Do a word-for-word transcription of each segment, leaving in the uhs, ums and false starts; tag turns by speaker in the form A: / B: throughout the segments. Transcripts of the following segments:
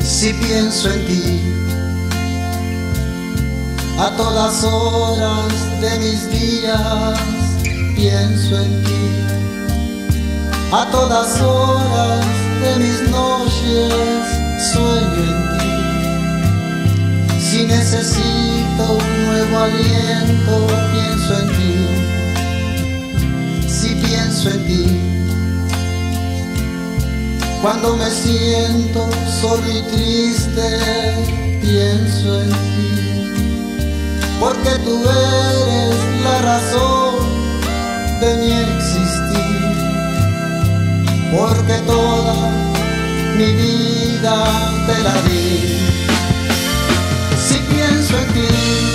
A: Si pienso en ti, a todas horas de mis días pienso en ti, a todas horas de mis noches sueño en ti. Si necesito un nuevo aliento, pienso en ti. Si pienso en ti, cuando me siento solo y triste, pienso en ti, porque tú eres la razón de mi existir, porque toda mi vida te la di. Si pienso en ti,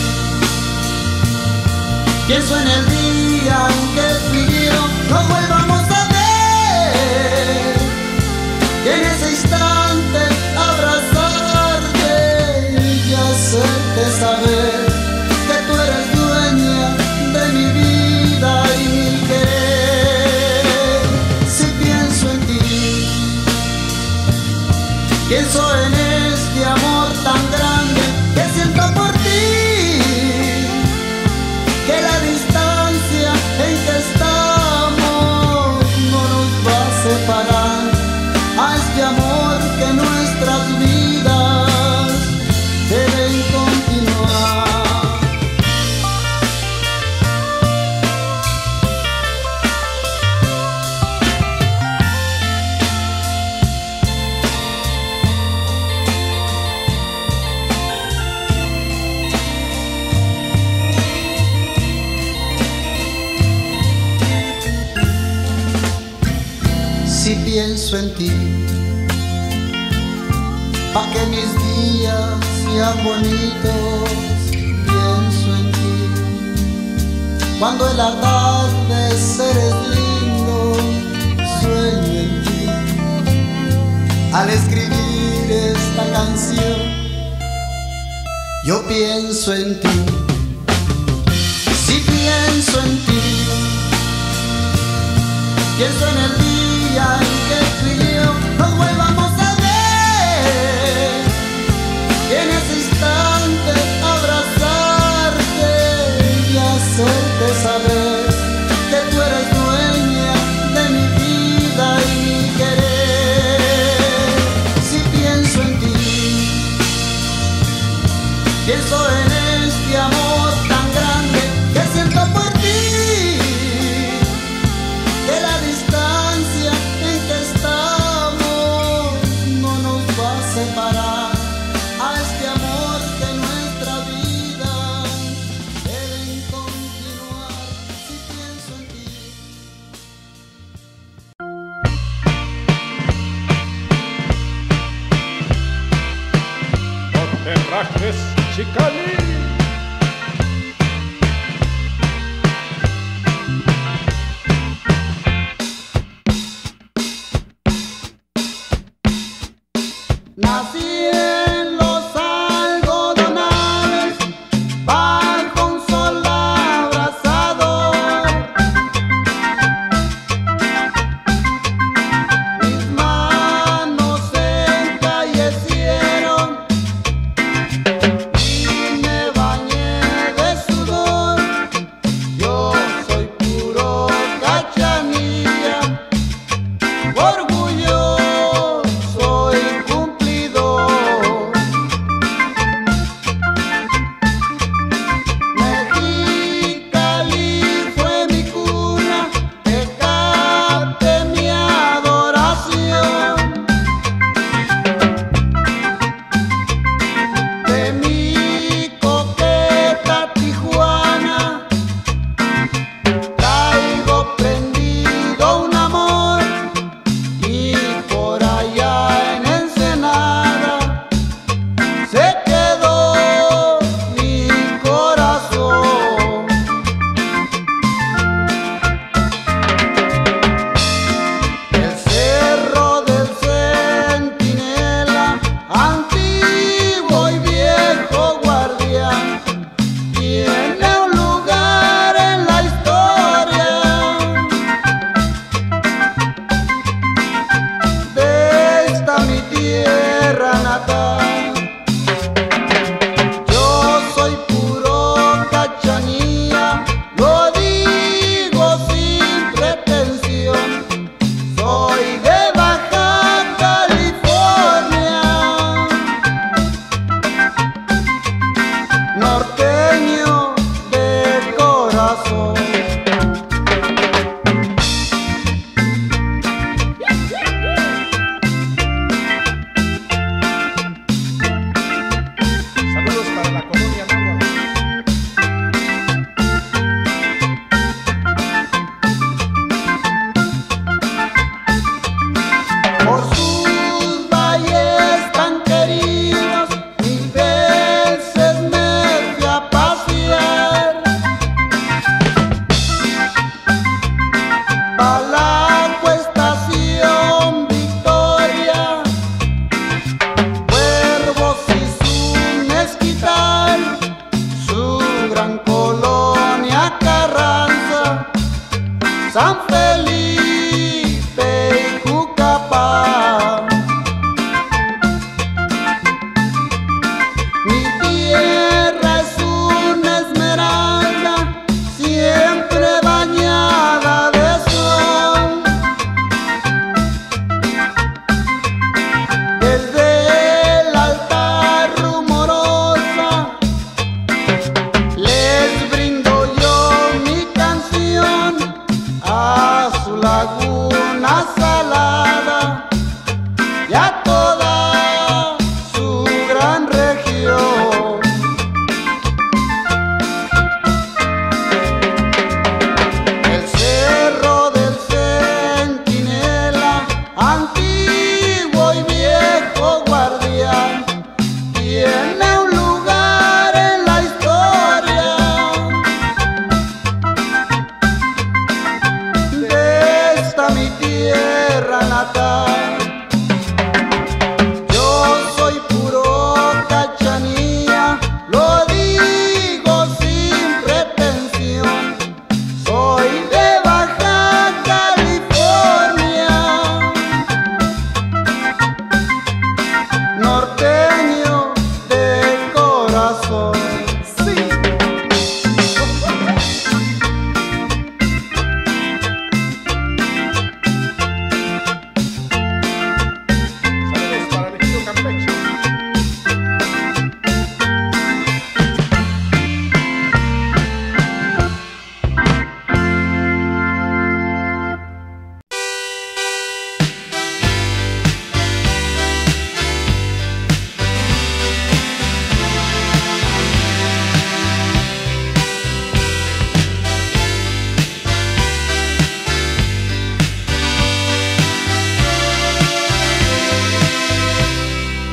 A: pienso en el día en que tú y yo nos volvamos a ver, y en ese instante abrazarte y hacerte saber que tú eres dueña de mi vida y mi querer. Si pienso en ti, pienso en este amor tan grande que siento por ti, que la distancia en que estamos no nos va a separar, a este amor que nuestras vidas deben continuar. Si pienso en ti, pa' que mis días sean bonitos, pienso en ti. Cuando el atardecer es lindo, sueño en ti. Al escribir esta canción, yo pienso en ti. Si pienso en ti, pienso en el día en que tú y yo nos vuelvamos a ver, y en ese instante abrazarte y hacerte saber que tú eres dueña de mi vida y mi querer. Si pienso en ti, pienso en este amor tan grande que siento por ti, que la distancia en que estamos no nos va a separar, a este amor que nuestra vida debe continuar. Si pienso en ti.
B: No te rajes, Chicali.
A: Nací en los algodonales bajo un sol abrasador. Mis manos se encallecieron y me bañé de sudor. Yo soy puro cachanilla, orgulloso y cumplidor.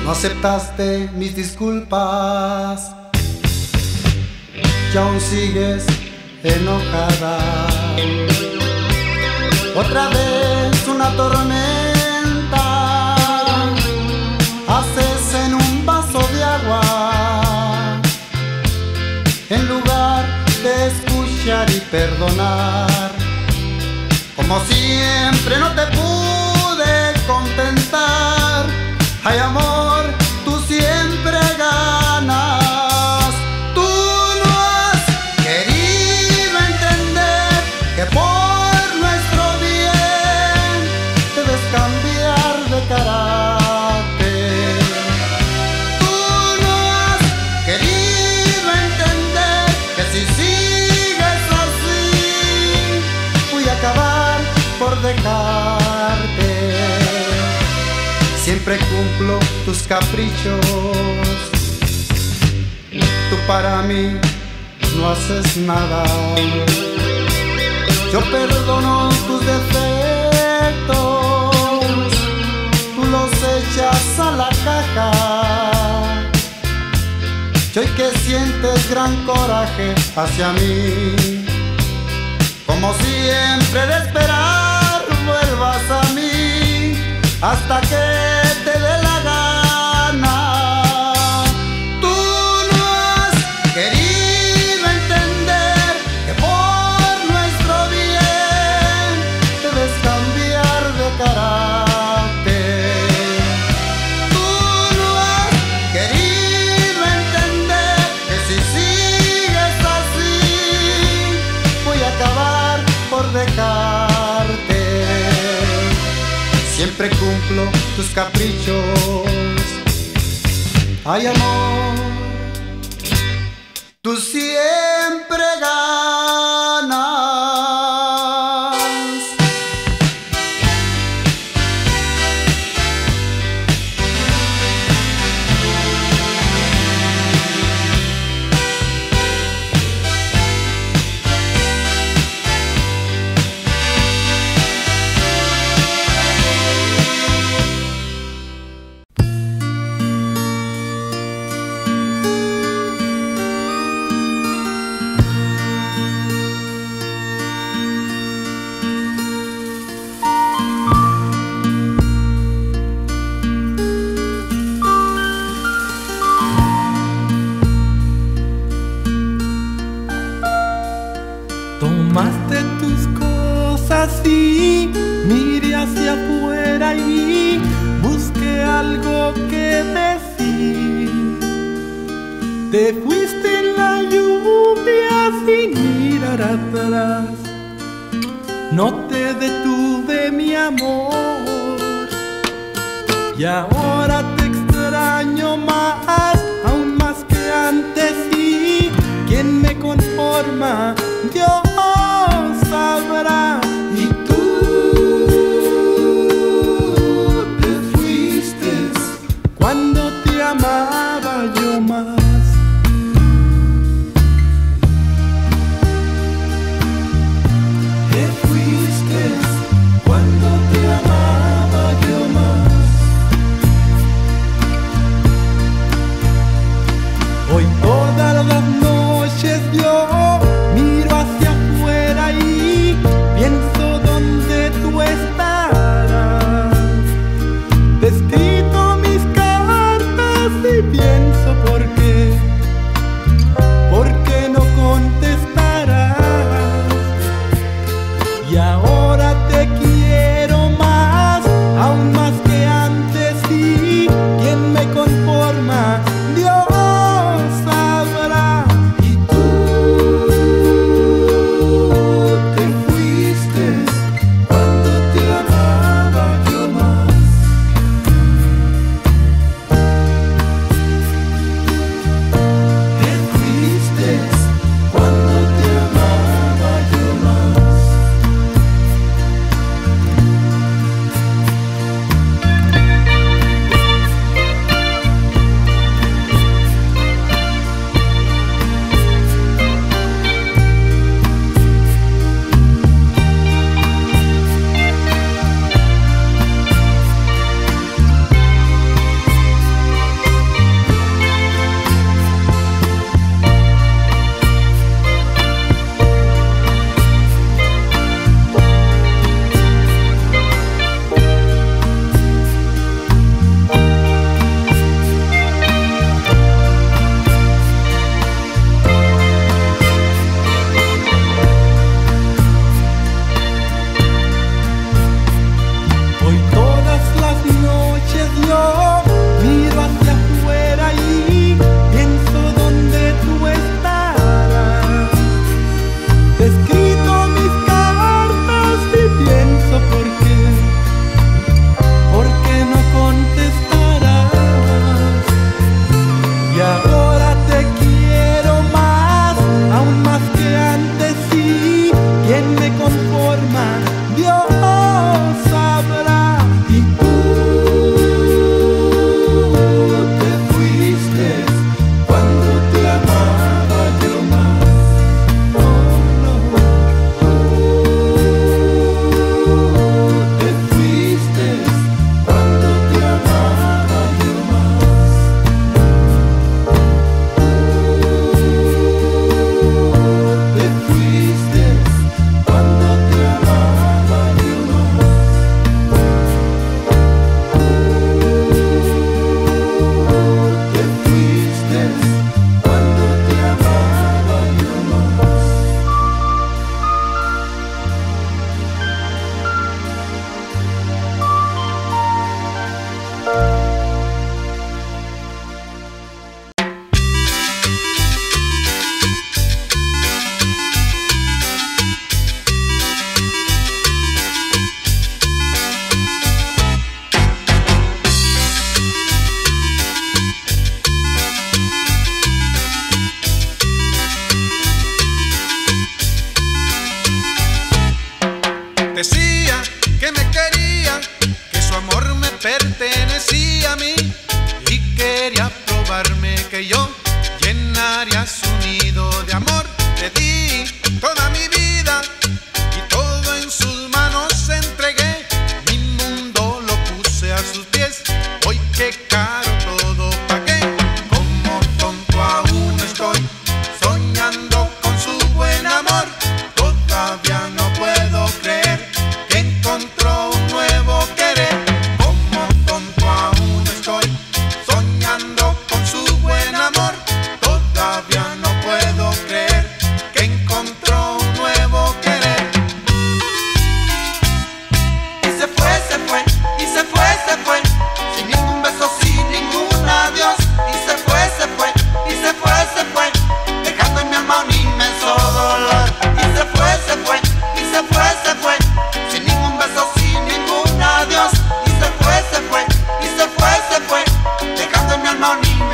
A: No aceptaste mis disculpas y aún sigues enojada. Otra vez una tormenta haces en un vaso de agua, en lugar de escuchar y perdonar. Como siempre no te pude contentar. Ay, amor, tú siempre ganas. Tú no has querido entender que por nuestro bien debes cambiar de carácter. Tú no has querido entender que si sigues así voy a acabar por dejarte. Siempre cumplo tus caprichos, tú para mí no haces nada. Yo perdono tus defectos, tú los echas a la caja. Y hoy que sientes gran coraje hacia mí, como siempre de esperar vuelvas a mí hasta que te dé la gana. Tú no has querido entender que por nuestro bien debes cambiar de carácter. Tú no has querido entender que si sigues así voy a acabar por dejarte. Siempre cumplo tus caprichos. Ay, amor, tú siempre ganas.
C: Tomaste tus cosas y miré hacia afuera y busqué algo que decir. Te fuiste en la lluvia sin mirar atrás. No te detuve, mi amor, y ahora te extraño más, aún más que antes. Y quien me conforma, Dios sabrá. Y tú te fuiste cuando te amaba yo más. Te fuiste cuando te amaba yo más. Hoy todas las noches yo miro hacia afuera y pienso dónde tú estarás. Te he escrito mis cartas y pienso por qué, por qué no contestarás. Y ahora te quiero más, aún más que antes. Y quien me conforma, Dios sabrá. Y tú te fuiste cuando te amaba yo más. Te fuiste cuando te amaba yo más.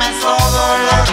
D: inmenso dolor.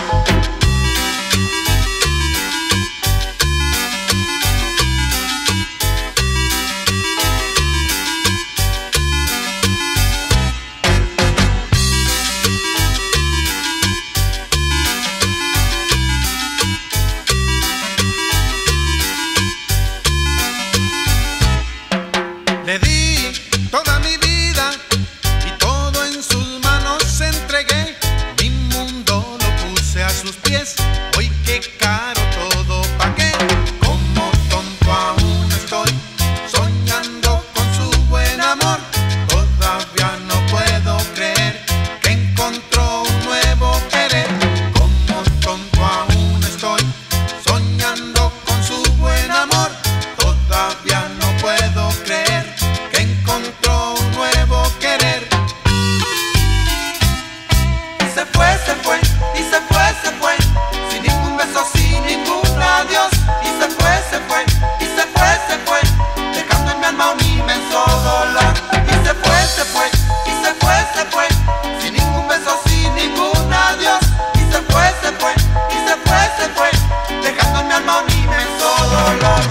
E: Le di toda mi vida y todo en sus manos entregué. Mi mundo lo puse a sus pies. Hoy qué caro todo pagué. Como tonto aún estoy soñando con su buen amor. Todavía no puedo creer que encontró un nuevo querer. Como tonto aún estoy soñando con su buen amor. Todavía no puedo creer que encontró un nuevo querer.
D: Y se fue, se fue, y se fue, se fue, sin ningún beso, sin ningún adiós. Y se fue, se fue, y se fue, se fue, dejando en mi alma un inmenso dolor. Y se fue, se fue, y se fue, se fue, sin ningún beso, sin ningún adiós. Y se fue, se fue, y se fue, se fue, dejando en mi alma un inmenso dolor.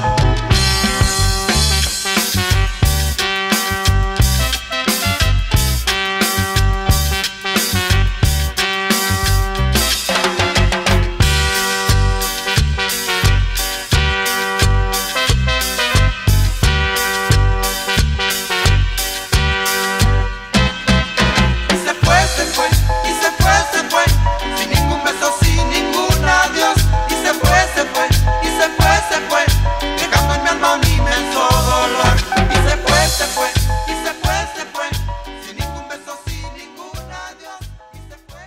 D: Y se fue, se fue, y se fue, se fue, sin ningún beso, sin ningún adiós. Y se fue, se fue, y se fue, se fue, dejando en mi alma un inmenso dolor. Y se fue, se fue, y se fue, se fue, sin ningún beso, sin ningún adiós. Y se fue.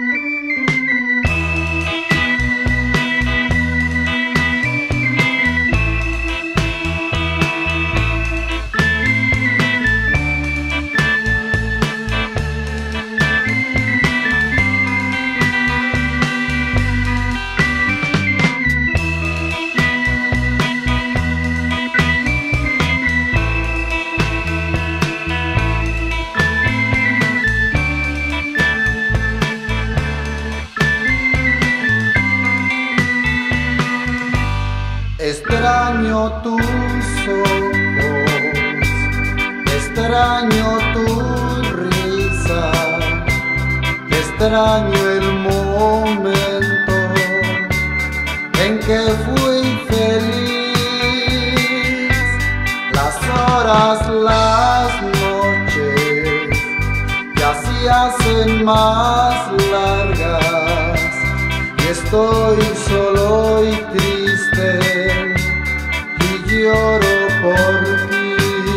A: Extraño tus ojos, extraño tu risa, extraño el momento en que fui feliz, las horas, las noches ya se hacen más largas y estoy solo y triste y lloro por ti.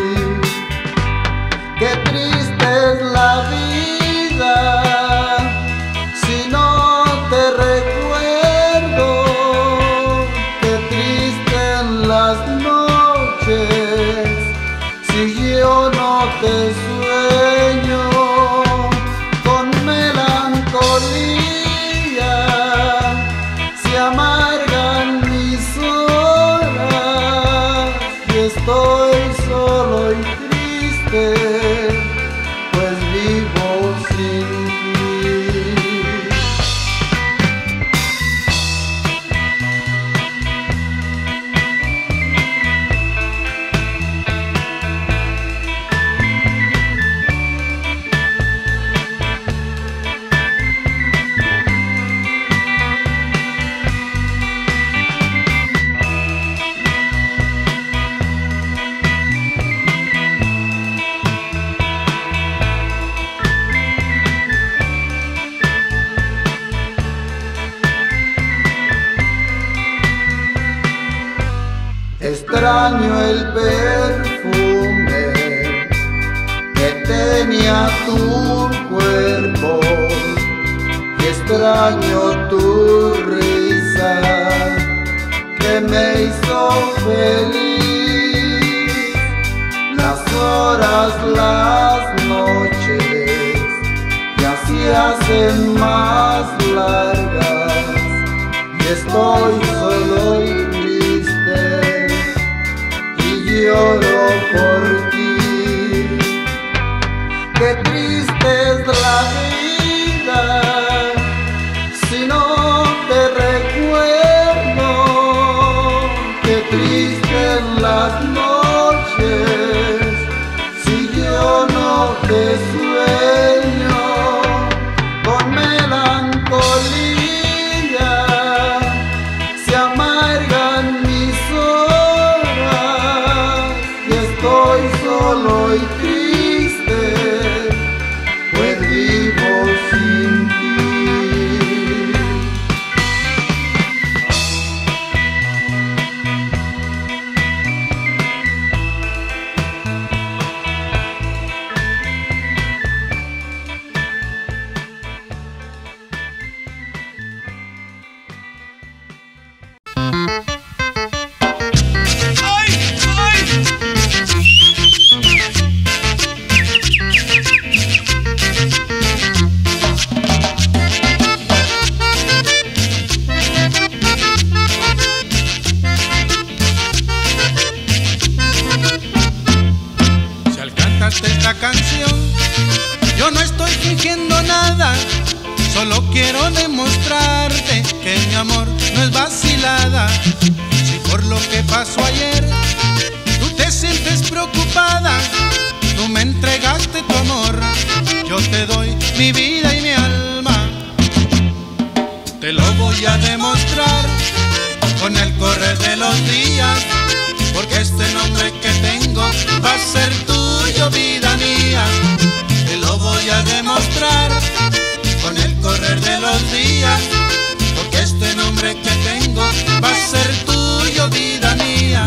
A: Qué triste es la vida si no te recuerdo. Qué triste en las noches si yo no te sueño. Con melancolía se amargan mis horas y estoy solo y triste, pues vivo sin ti. Extraño el perfume que tenía tu cuerpo y extraño tu risa que me hizo feliz. Las horas, las noches ya se hacen más largas y estoy solo y triste y lloro por ti. Qué triste es la vida
E: quiero demostrarte que mi amor no es vacilada. Si por lo que pasó ayer tú te sientes preocupada, tú me entregaste tu amor, yo te doy mi vida y mi alma. Te lo voy a demostrar con el correr de los días, porque este nombre que tengo va a ser tuyo, vida mía. Te lo voy a demostrar con el correr de los días, porque este nombre que tengo va a ser tuyo, vida mía.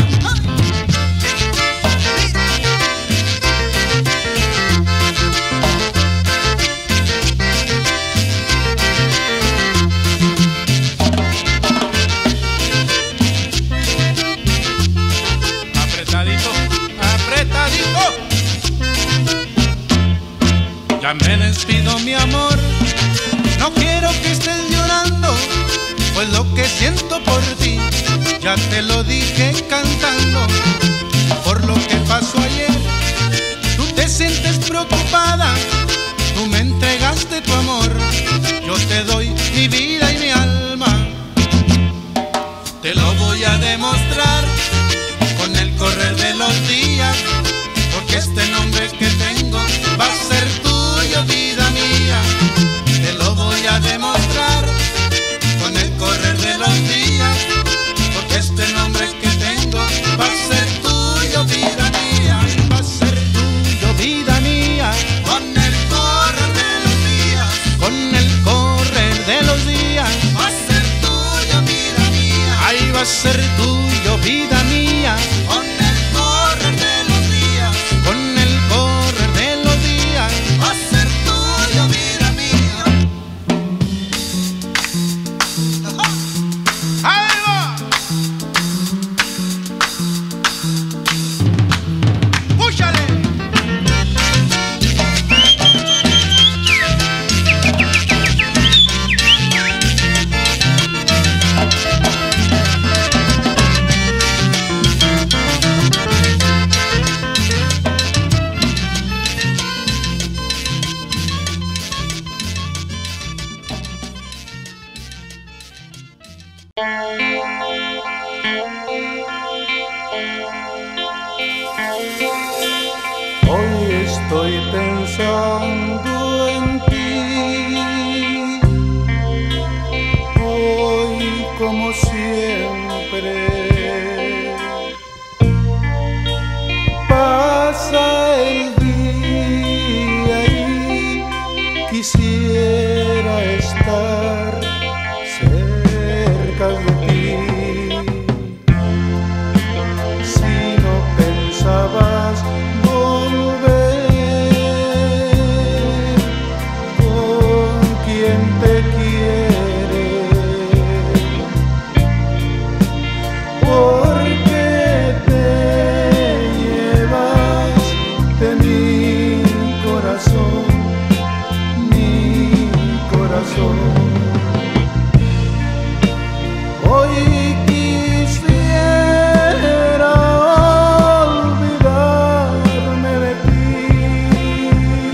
E: Apretadito, apretadito. Ya me despido, mi amor, no quiero que estés llorando, pues lo que siento por ti ya te lo dije cantando. Por lo que pasó ayer tú te sientes preocupada, tú me entregaste tu amor, yo te doy mi vida y mi alma. Te lo voy a demostrar con el correr de los días, porque este nombre que tengo va a ser tuyo, vida mía. Te lo voy a demostrar con el correr de los días, porque este nombre que tengo va a ser tuyo, vida mía. Va a ser tuyo, vida mía. Con el correr de los días, con el correr de los días, va a ser tuyo, vida mía. Ahí va a ser tuyo, vida mía. Con el correr de los días, con el correr de los días, va a ser tuyo, vida mía. ¡Ahí va! ¡Púchale!
C: Hoy estoy pensando en ti, hoy como siempre pasa el día y quisiera estar cerca de ti. Si no pensabas volver, con quien te quiere, porque te llevas de mi corazón, mi corazón. Hoy quisiera olvidarme de ti,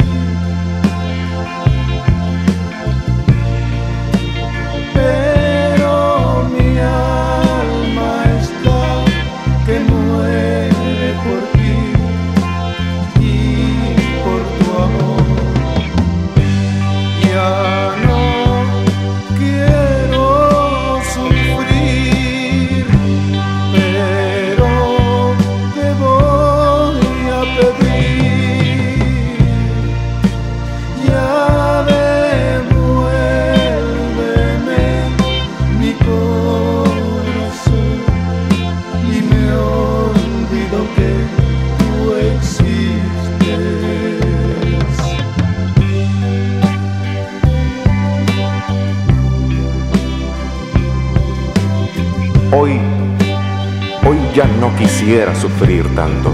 C: pero mi alma está que muere por ti y por tu amor. Ya no quiero sufrir, pero te voy a pedir, ya devuélveme mi corazón y me olvido que tú existes.
F: Hoy, hoy ya no quisiera sufrir tanto.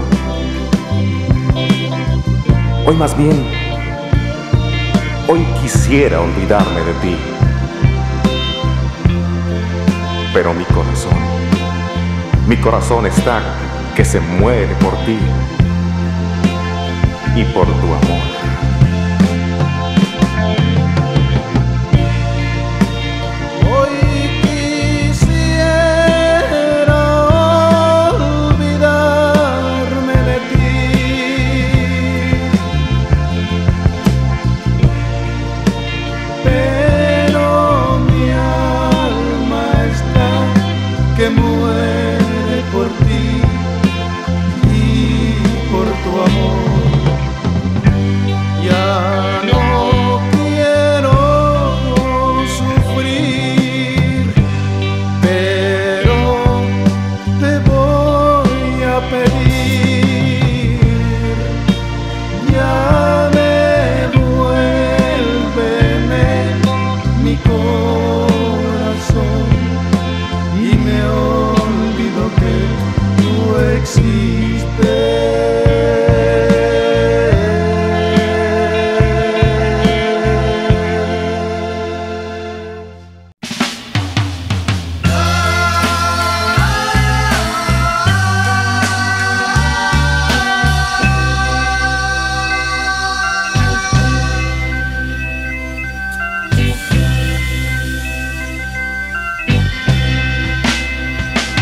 F: Hoy más bien, hoy quisiera olvidarme de ti. Pero mi corazón, mi corazón está que se muere por ti y por tu amor.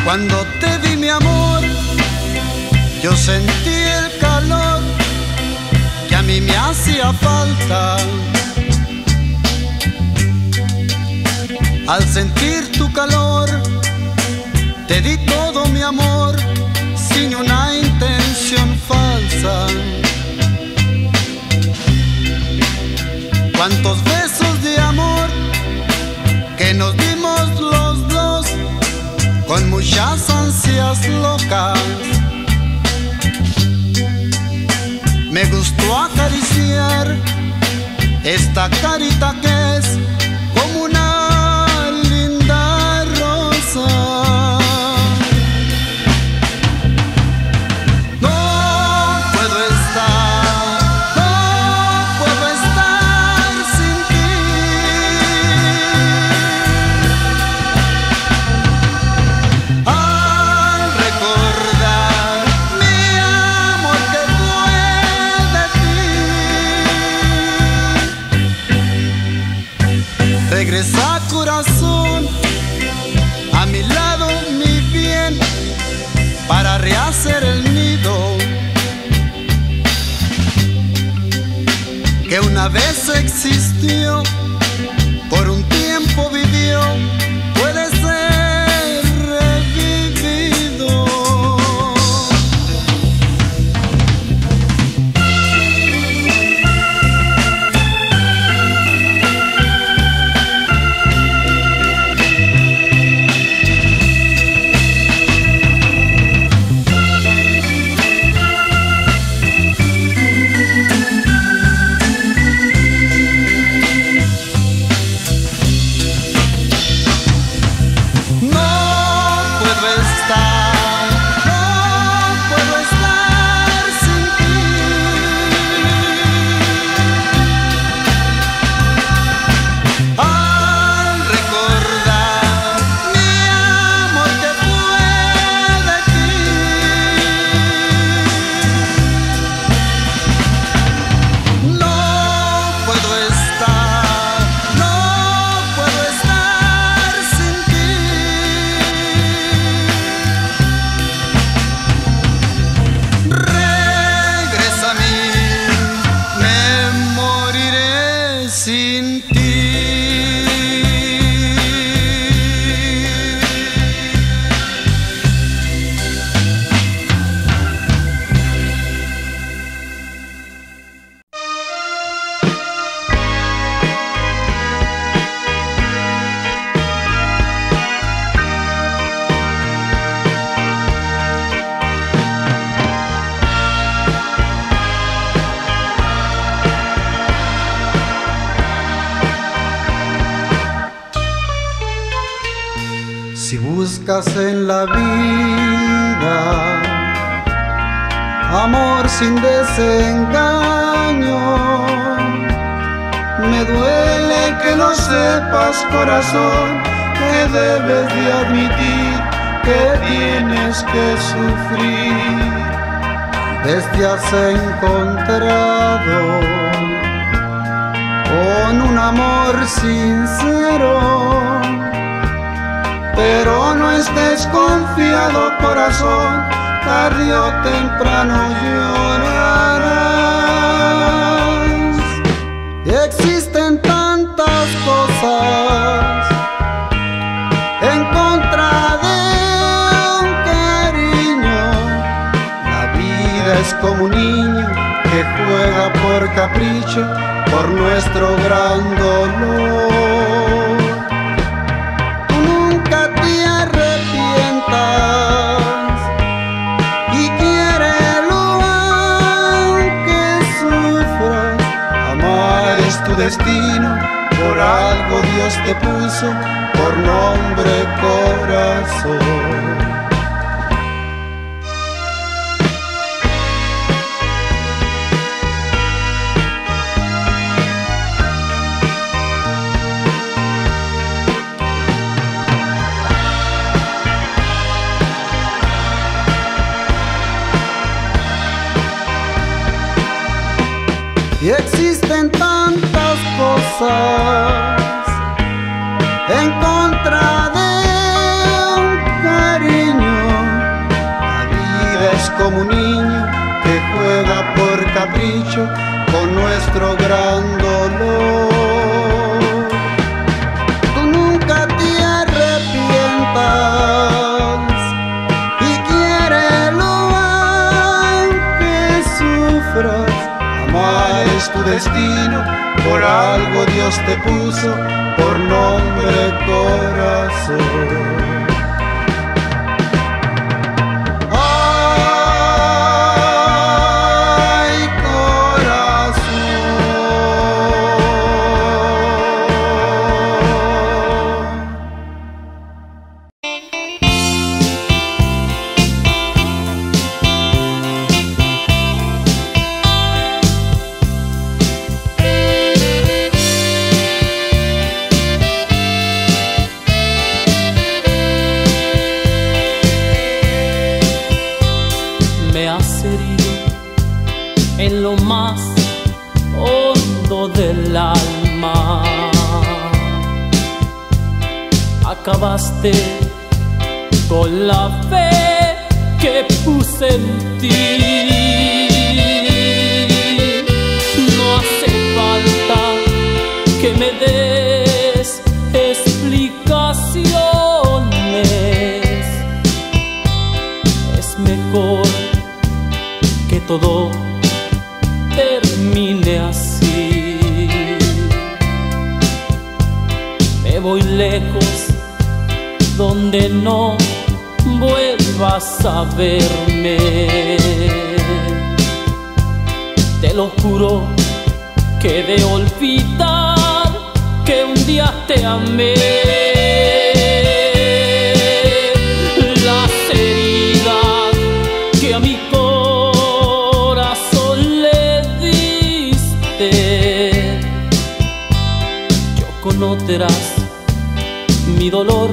A: Cuando te vi, mi amor, yo sentí el calor que a mí me hacía falta. Al sentir tu calor, te di todo mi amor, sin una intención falsa. Cuántos besos de amor que nos dimos los dos, con muchas ansias locas. Me gustó acariciar esta carita que es como una linda rosa. No puedo estar, no puedo estar sin ti. Al recordar mi amor que fue de ti, regresa corazón a mi lado, mi bien, para rehacer el nido que una vez existió, por un tiempo vivió, puede ser revivido. Si buscas en la vida amor sin desengaño, me duele que no sepas, corazón, que debes de admitir que tienes que sufrir. Desde has encontrado con un amor sincero, pero no estés confiado, corazón, tarde o temprano llorarás. Existen tantas cosas en contra de un cariño. La vida es como un niño que juega por capricho, por nuestro gran dolor. Destino, por algo Dios te puso por nombre corazón. Y existen tantas cosas en contra de un cariño. como un niño que juega por capricho con nuestro gran dolor. Tú nunca te arrepientas y quiérelo aunque sufras. Amar es tu destino, por algo Dios te puso por nombre corazón.
G: En lo más hondo del alma, acabaste con la fe que puse en ti. No hace falta que me des explicaciones, es mejor que todo termine así. Me voy lejos donde no vuelvas a verme. Te lo juro que de olvidar que un día te amé. Las heridas que a mi conocerás, mi dolor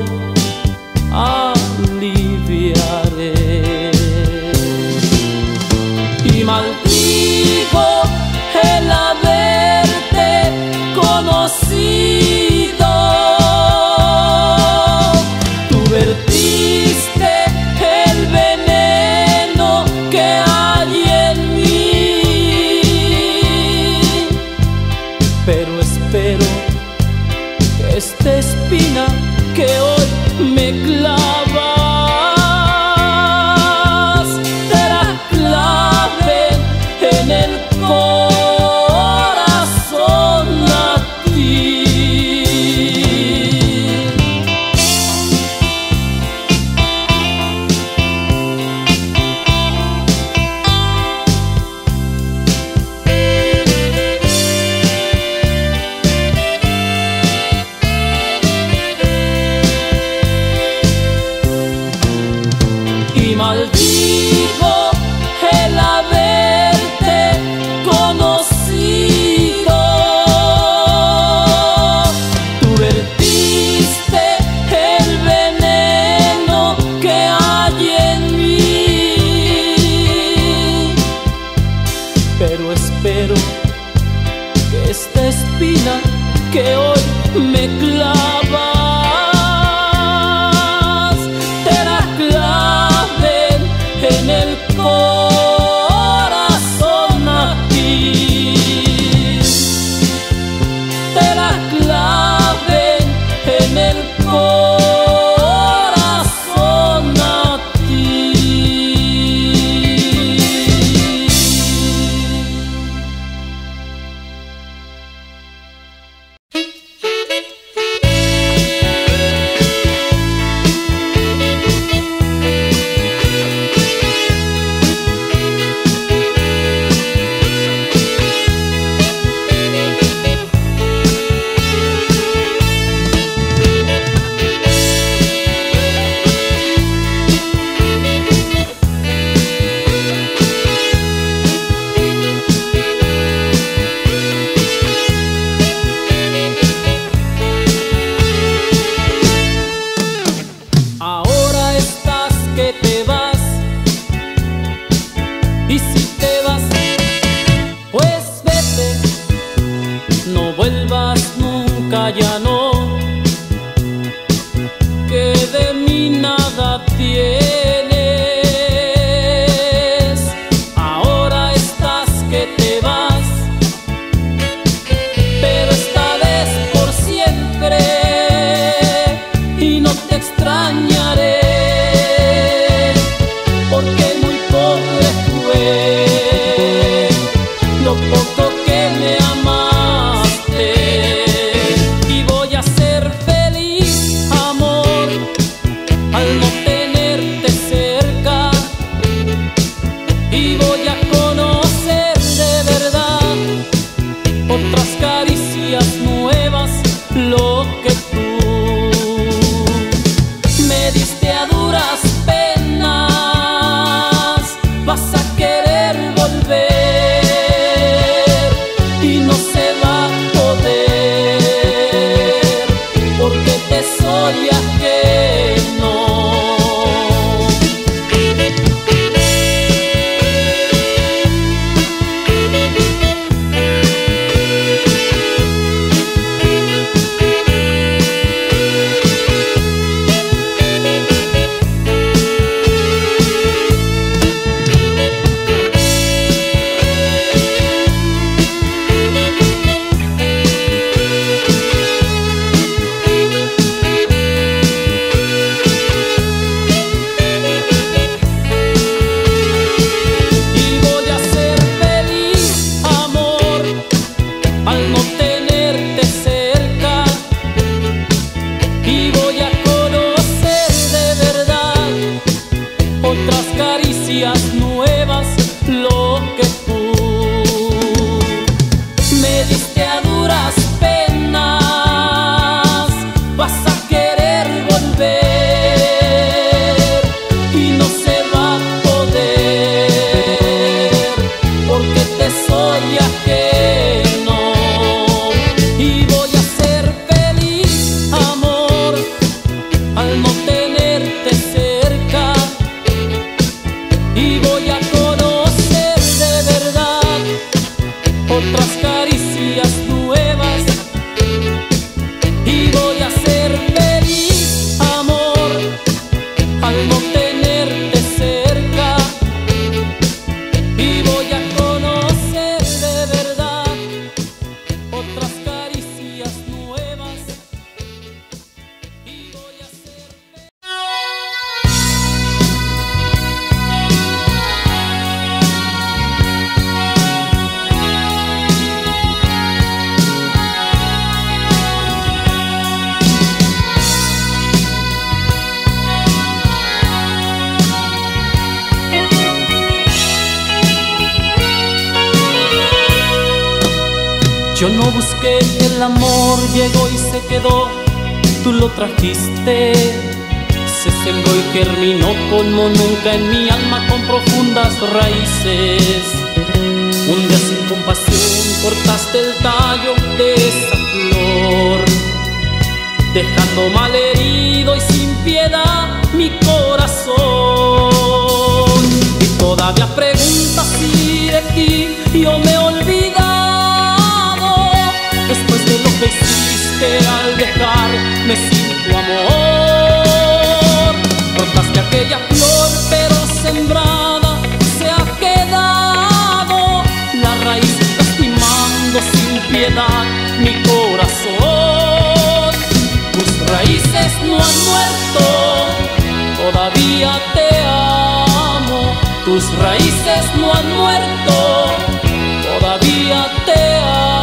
G: aliviaré. Y maldigo el haberte conocido. Tú vertiste el veneno que hay en mí, pero espero esta espina que hoy me clavas te la claven en el corazón a ti. Maldigo el haberte conocido. Tú vertiste el veneno que hay en mí, pero espero que esta espina que hoy me clavas te la claven en el corazón a ti, te la claven en el corazón a ti. Ya no, que de mí nada tienes. caricias nuevas, lo que tú me diste a duras penas, vas a querer volver y no se va a poder, porque te soy ajeno y voy a ser feliz, amor, al no tenerte cerca, y voy a conocer de verdad otras caricias nuevas, y voy a ser feliz, amor, al no tenerte cerca, y voy a conocer de verdad otras caricias nuevas, y voy a ser feliz. Yo no busqué el amor, llegó y se quedó, tú lo trajiste, se sembró y germinó como nunca en mi alma con profundas raíces. Un día sin compasión cortaste el tallo de esa flor, dejando malherido y sin piedad mi corazón. Y todavía preguntas si de ti yo me he olvidado, después de lo que hiciste al dejarme sin tu amor. Cortaste aquella flor pero sembrada se ha quedado la raíz lastimando sin piedad mi corazón. Tus raíces no han muerto, todavía te amo. Tus raíces no han muerto, todavía te amo.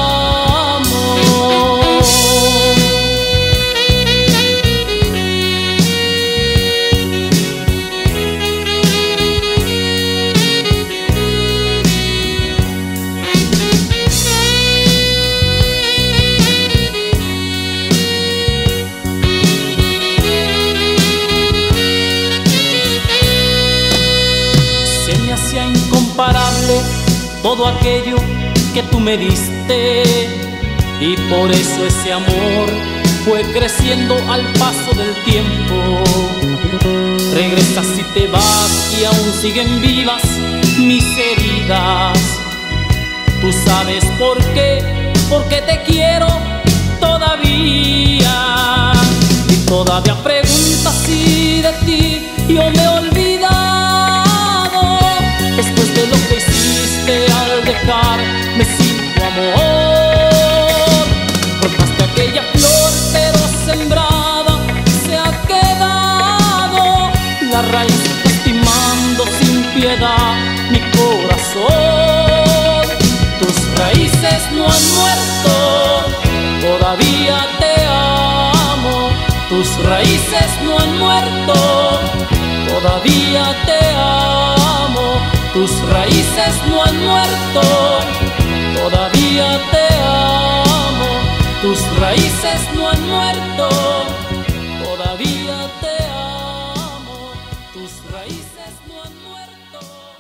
G: Todo aquello que tú me diste, y por eso ese amor fue creciendo al paso del tiempo. Regresas y te vas y aún siguen vivas mis heridas. Tú sabes por qué, porque te quiero todavía. Y todavía preguntas si de ti yo me he olvidado, después de lo que hiciste al dejarme sin tu amor. Cortaste aquella flor pero sembrada se ha quedado la raíz lastimando sin piedad mi corazón. Tus raíces no han muerto, todavía te amo. Tus raíces no han muerto, todavía te amo. Tus raíces no han muerto, todavía te amo. Tus raíces no han muerto, todavía te amo. Tus raíces no han muerto.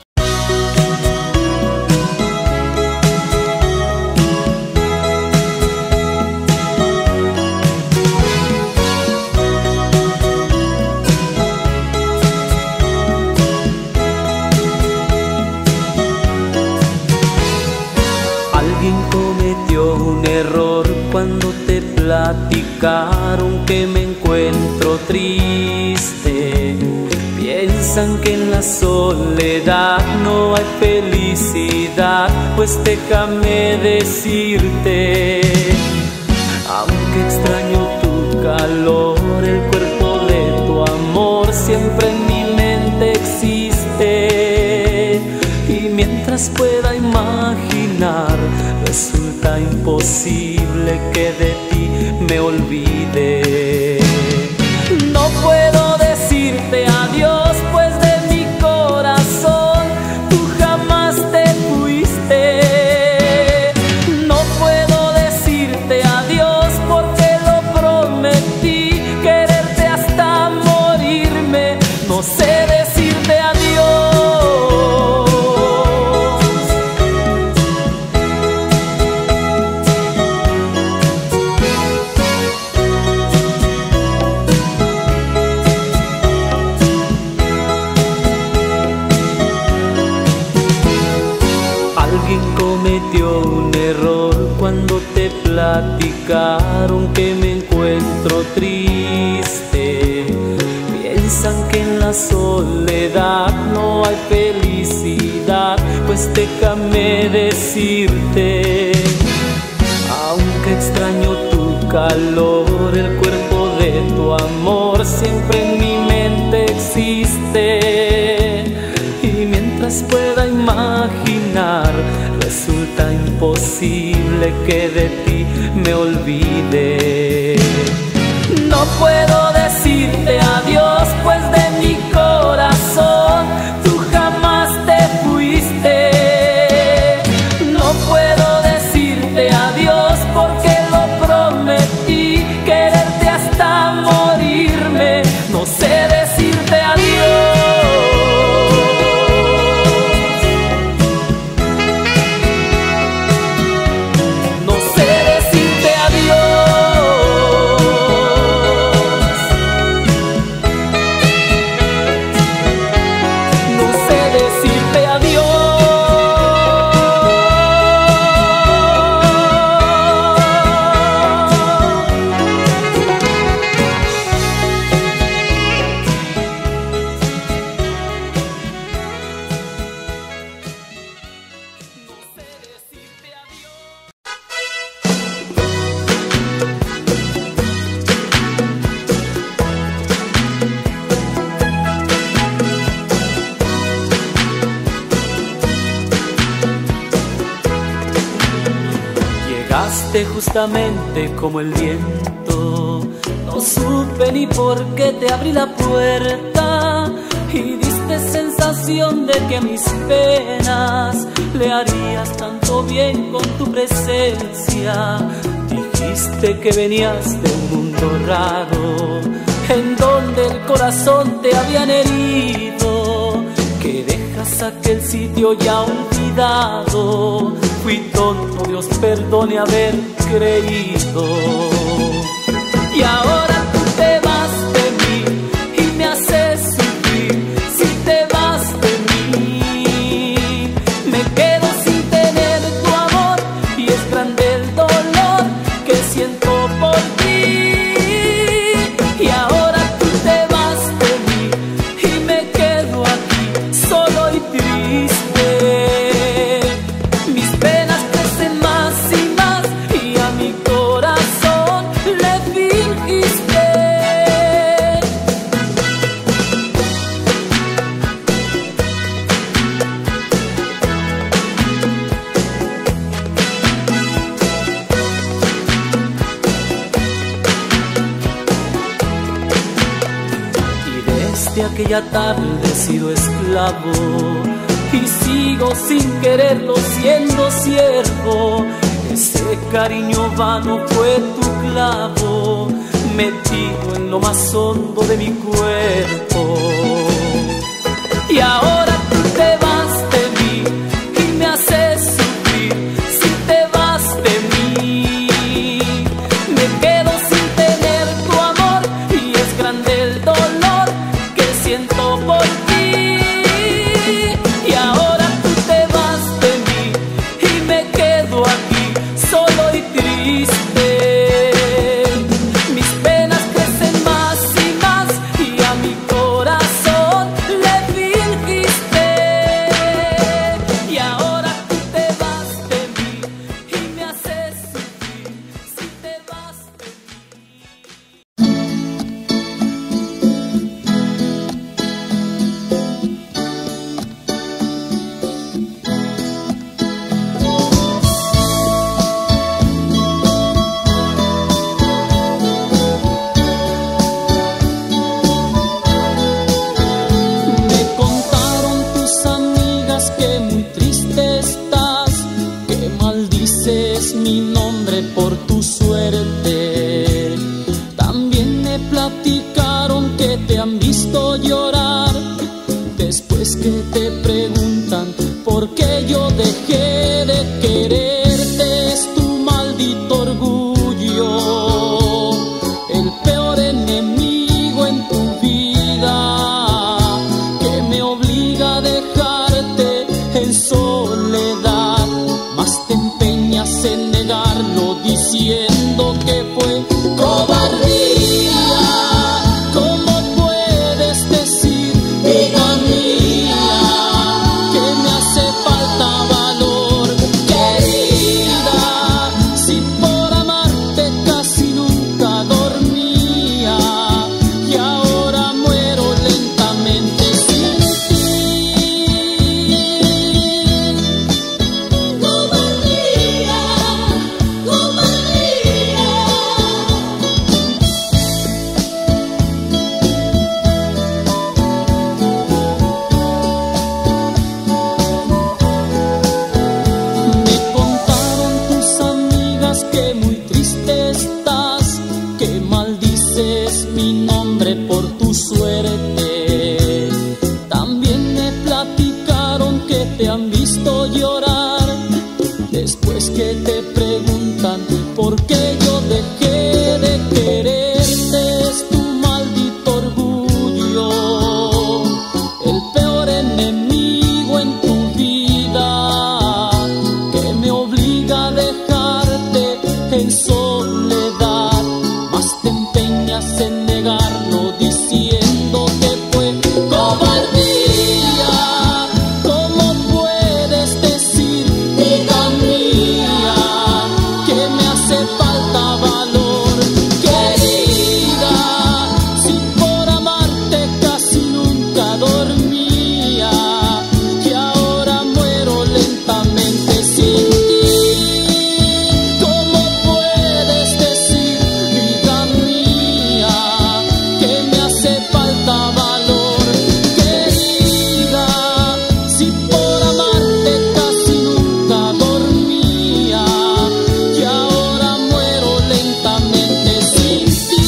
G: Un error cuando te platicaron que me encuentro triste. Piensan que en la soledad no hay felicidad, pues déjame decirte, aunque extraño tu calor, el cuerpo de tu amor siempre en mi mente existe. Y mientras pueda imaginar, resulta imposible que de ti me olvide. No puedo decirte adiós, pues de mi corazón rostro triste. Piensan que en la soledad no hay felicidad, pues déjame decirte, aunque extraño tu calor, el cuerpo de tu amor siempre en mi mente existe. Y mientras pueda imaginar, resulta imposible que de ti me olvide. No puedo decirte adiós, pues de mi corazón tú jamás te fuiste. No puedo decirte adiós porque lo prometí, quererte hasta morirme. No sé decirte adiós. No sé decirte adiós. No sé decirte adiós. Llegaste justamente como el viento, no supe ni por qué te abrí la puerta y diste sensación de que a mis penas le harías tanto bien con tu presencia. Dijiste que venías de un mundo raro, en donde el corazón te habían herido, que dejas aquel sitio ya olvidado. Fui tonto, Dios perdone haber creído. Y ahora tú te vas de mí y me haces sufrir. Si te vas de mí, me quedo sin tener tu amor, y es grande el dolor que siento por ti. Y ahora tú te vas de mí y me quedo aquí solo y triste. Mis penas crecen más y más y a mi corazón le fingiste. Y desde aquella tarde he sido esclavo y sigo sin quererlo siendo siervo. Ese cariño vano fue tu clavo, metido en lo más hondo de mi cuerpo. Y ahora tú te vas de mí y me haces sufrir. Si te vas de mí, me quedo sin tener tu amor, y es grande el dolor que siento por ti. Y ahora tú te vas de mí y me quedo aquí solo y triste. Mis penas crecen más y más y a mi corazón le fingiste. Y ahora tú te vas de mí y me haces sufrir. Si te vas de mí. Me contaron tus amigas que muy triste estás, que maldices mi nombre por tu suerte. También me platicaron que te han visto llorar después que te preguntan por qué yo dejé de quererte. Es tu maldito orgullo, el peor enemigo en tu vida, que me obliga a dejarte en soledad. Más te empeñas en negarlo diciendo que fue cobardía. tu suerte. También me platicaron que te han visto llorar después que te preguntan por qué yo dejé de quererte. Es tu maldito orgullo, el peor enemigo en tu vida, que me obliga a dejarte en soledad. Más te empeñas en negarlo diciendo que fue cobardía. ¿Cómo puedes decir, vida mía, que me hace falta valor? Querida, si por amarte casi nunca dormía, que ahora muero lentamente sin ti. ¿Cómo puedes decir, vida mía, que me hace falta valor? Querida, si por amarte casi nunca dormía, que ahora muero lentamente sin ti.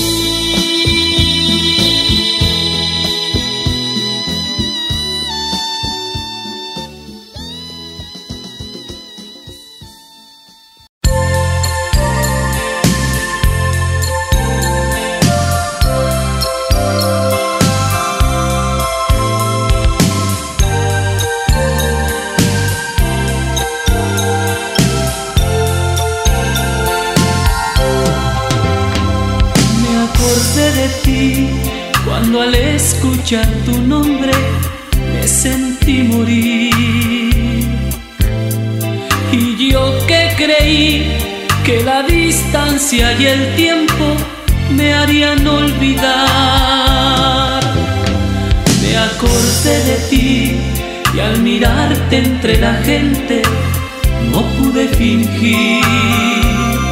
H: Me acordé de ti cuando al escuchar tu nombre me sentí morir. Y yo que creí que la distancia y el tiempo me harían olvidar. Me acordé de ti y al mirarte entre la gente no pude fingir.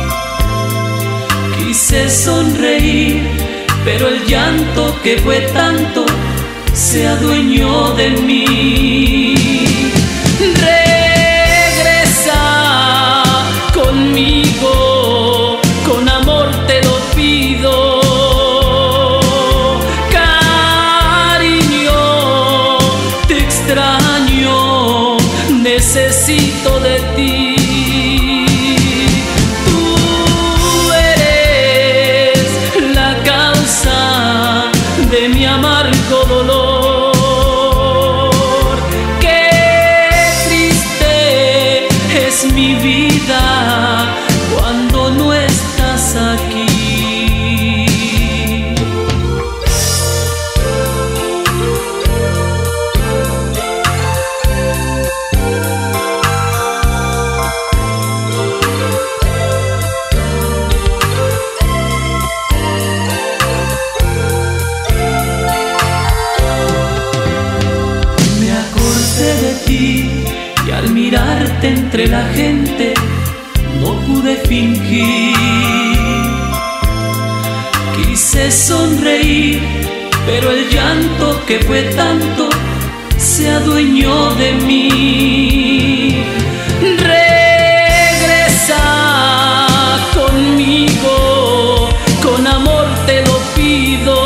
H: Quise sonreír, pero el llanto que fue tanto se adueñó de mí. Regresa conmigo, con amor te lo pido. Cariño, te extraño, necesito de ti. De mi amargo dolor, qué triste es mi vida cuando no estás aquí. Y al mirarte entre la gente no pude fingir. Quise sonreír, pero el llanto que fue tanto se adueñó de mí. Regresa conmigo, con amor te lo pido.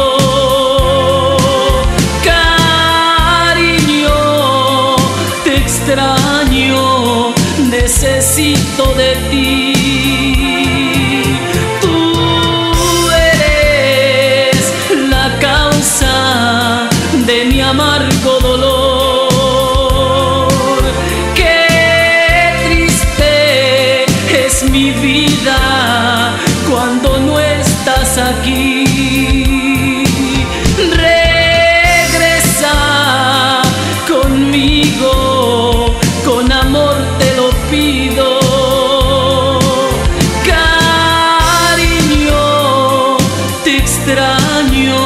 H: Extraño, necesito de ti. Tú eres la causa de mi amargo dolor. Qué triste es mi vida cuando no estás aquí. Regresa conmigo, con amor te lo pido. Cariño, te extraño,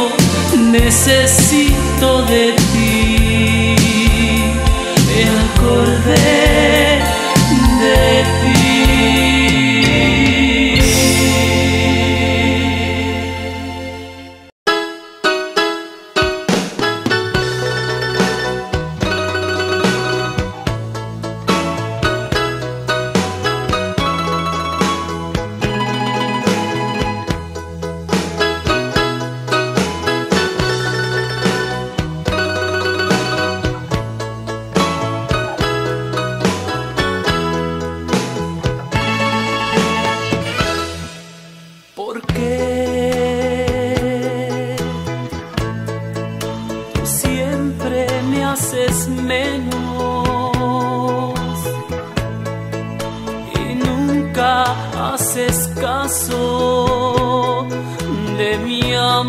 H: necesito de ti. Me acordé de ti.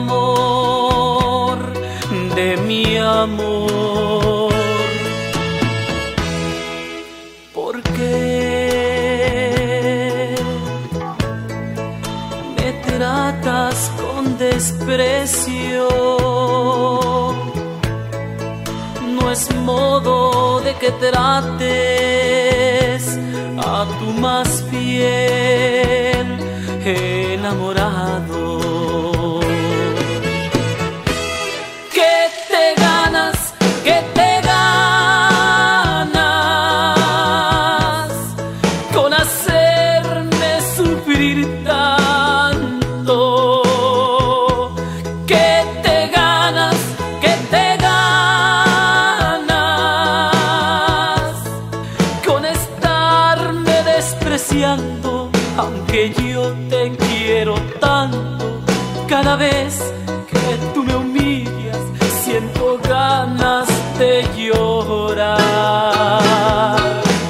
G: amor, de mi amor. ¿Por qué me tratas con desprecio? No es modo de que trates a tu más fiel enamorado. ¿Qué te ganas? ¿Qué te ganas con hacerme sufrir tanto? ¿Qué te ganas? ¿Qué te ganas con estarme despreciando? Aunque yo te quiero tanto, cada vez que tú me humillas siento ganas de llorar.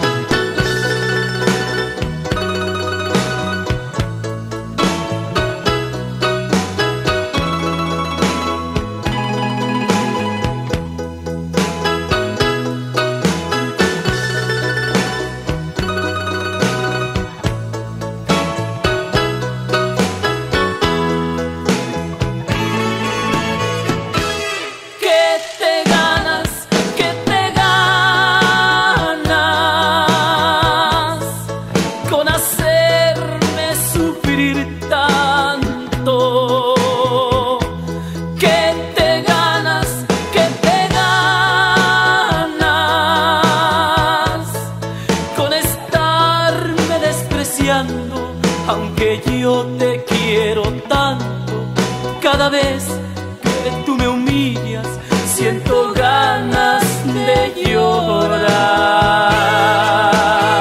G: Aunque yo te quiero tanto, cada vez que tú me humillas siento ganas de llorar.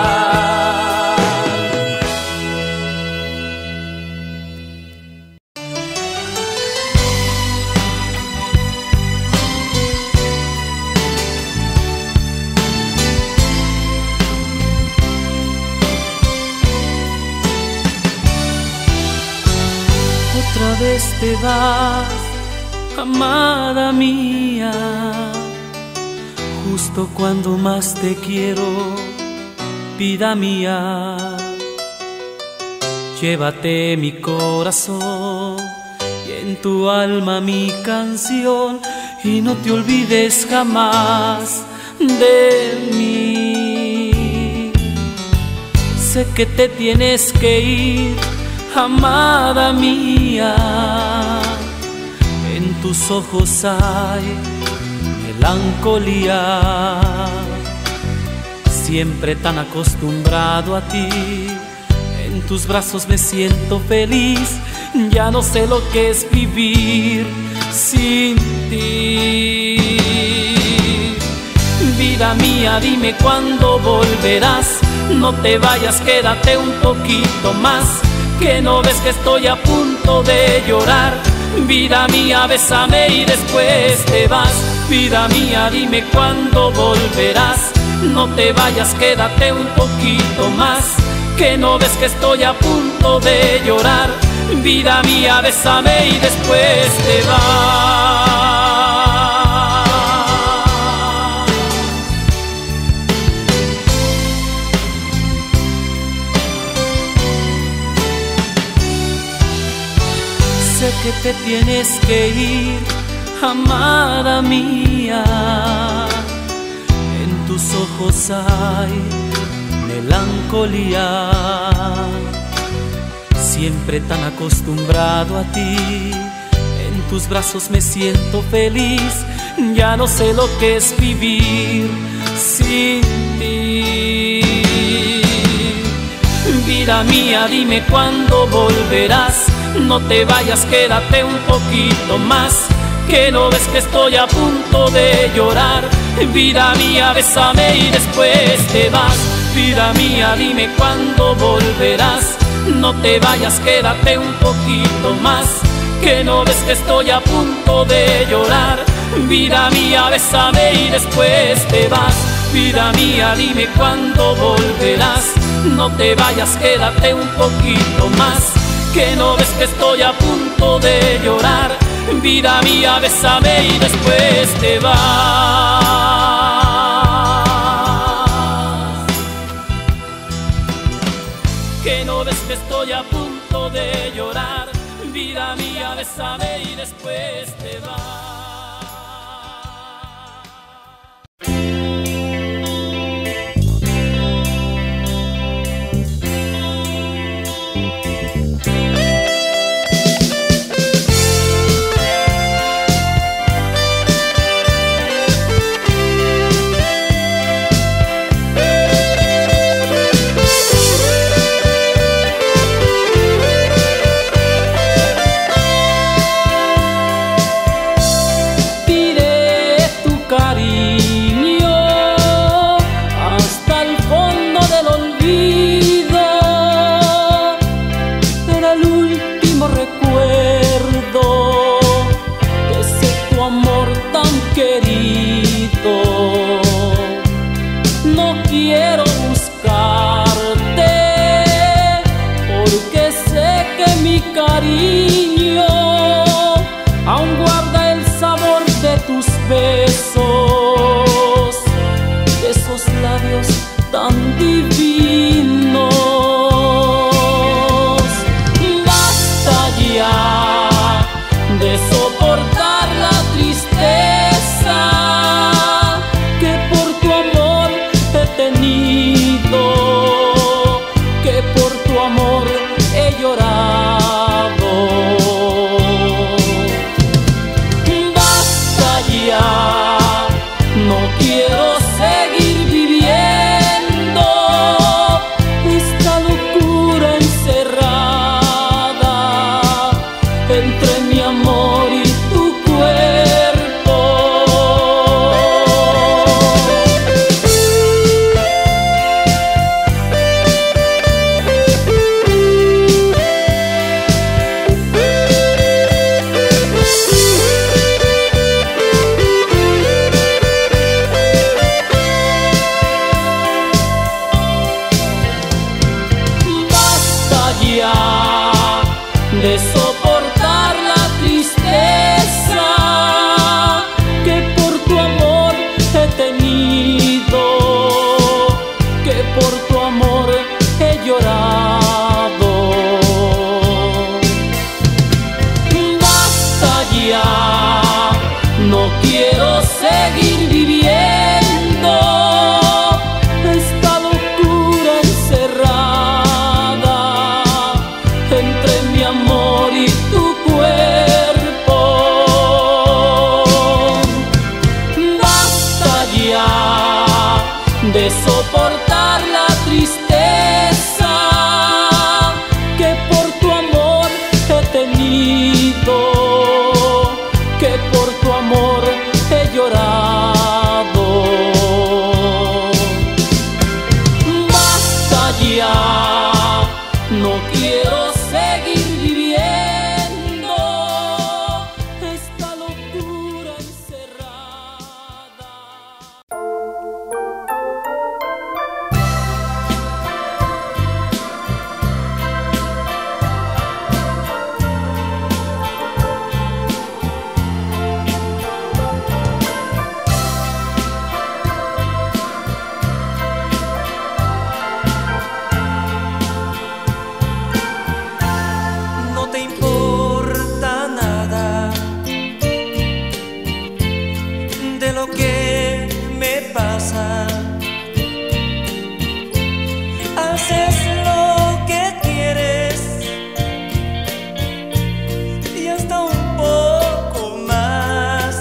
G: Otra vez te vas, amada mía, justo cuando más te quiero, vida mía. Llévate mi corazón y en tu alma mi canción, y no te olvides jamás de mí. Sé que te tienes que ir, amada mía, en tus ojos hay melancolía. Siempre tan acostumbrado a ti, en tus brazos me siento feliz. Ya no sé lo que es vivir sin ti. Vida mía, dime cuándo volverás. No te vayas, quédate un poquito más, que no ves que estoy a punto de llorar. Vida mía, bésame y después te vas. Vida mía, dime cuándo volverás. No te vayas, quédate un poquito más, que no ves que estoy a punto de llorar. Vida mía, bésame y después te vas. Sé que te tienes que ir, amada mía, en tus ojos hay melancolía. Siempre tan acostumbrado a ti, en tus brazos me siento feliz. Ya no sé lo que es vivir sin ti. Vida mía, dime cuándo volverás. No te vayas, quédate un poquito más, que no ves que estoy a punto de llorar. Vida mía, bésame y después te vas. Vida mía, dime cuándo volverás. No te vayas, quédate un poquito más, que no ves que estoy a punto de llorar. Vida mía, bésame y después te vas. Vida mía, dime cuándo volverás. No te vayas, quédate un poquito más, que no ves que estoy a punto de llorar. vida mía, bésame y después te vas. Que no ves que estoy a punto de llorar, vida mía, bésame y después te vas. Besos, esos labios tan divinos. Basta ya de soportar la tristeza que por tu amor he tenido, que por tu amor he llorado. No quiero seguir viviendo esta locura encerrada entre mi amor y tu cuerpo. De soportar la tristeza que por tu amor he tenido, que por tu amor he llorado. Basta ya, no quiero seguir viviendo esta locura encerrada entre mi amor y tu cuerpo. Basta ya de soportar la tristeza que por tu amor he tenido, que por tu amor he llorado. Basta ya, no quiero seguir viviendo esta locura encerrada.
I: Haces lo que quieres y hasta un poco más,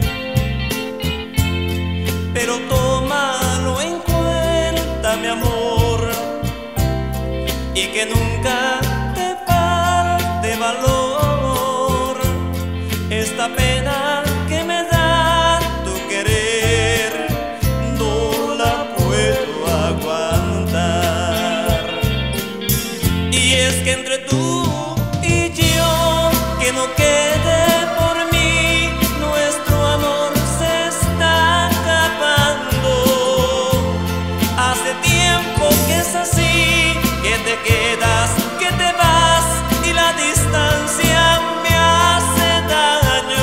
I: pero tómalo en cuenta, mi amor, y que nunca te falte valor. Esta pena que me da tu querer no la puedo aguantar. Y es que entre tú y yo, que no quede por mí, nuestro amor se está acabando. Hace tiempo que es así, que te quedas, que te vas, y la distancia me hace daño.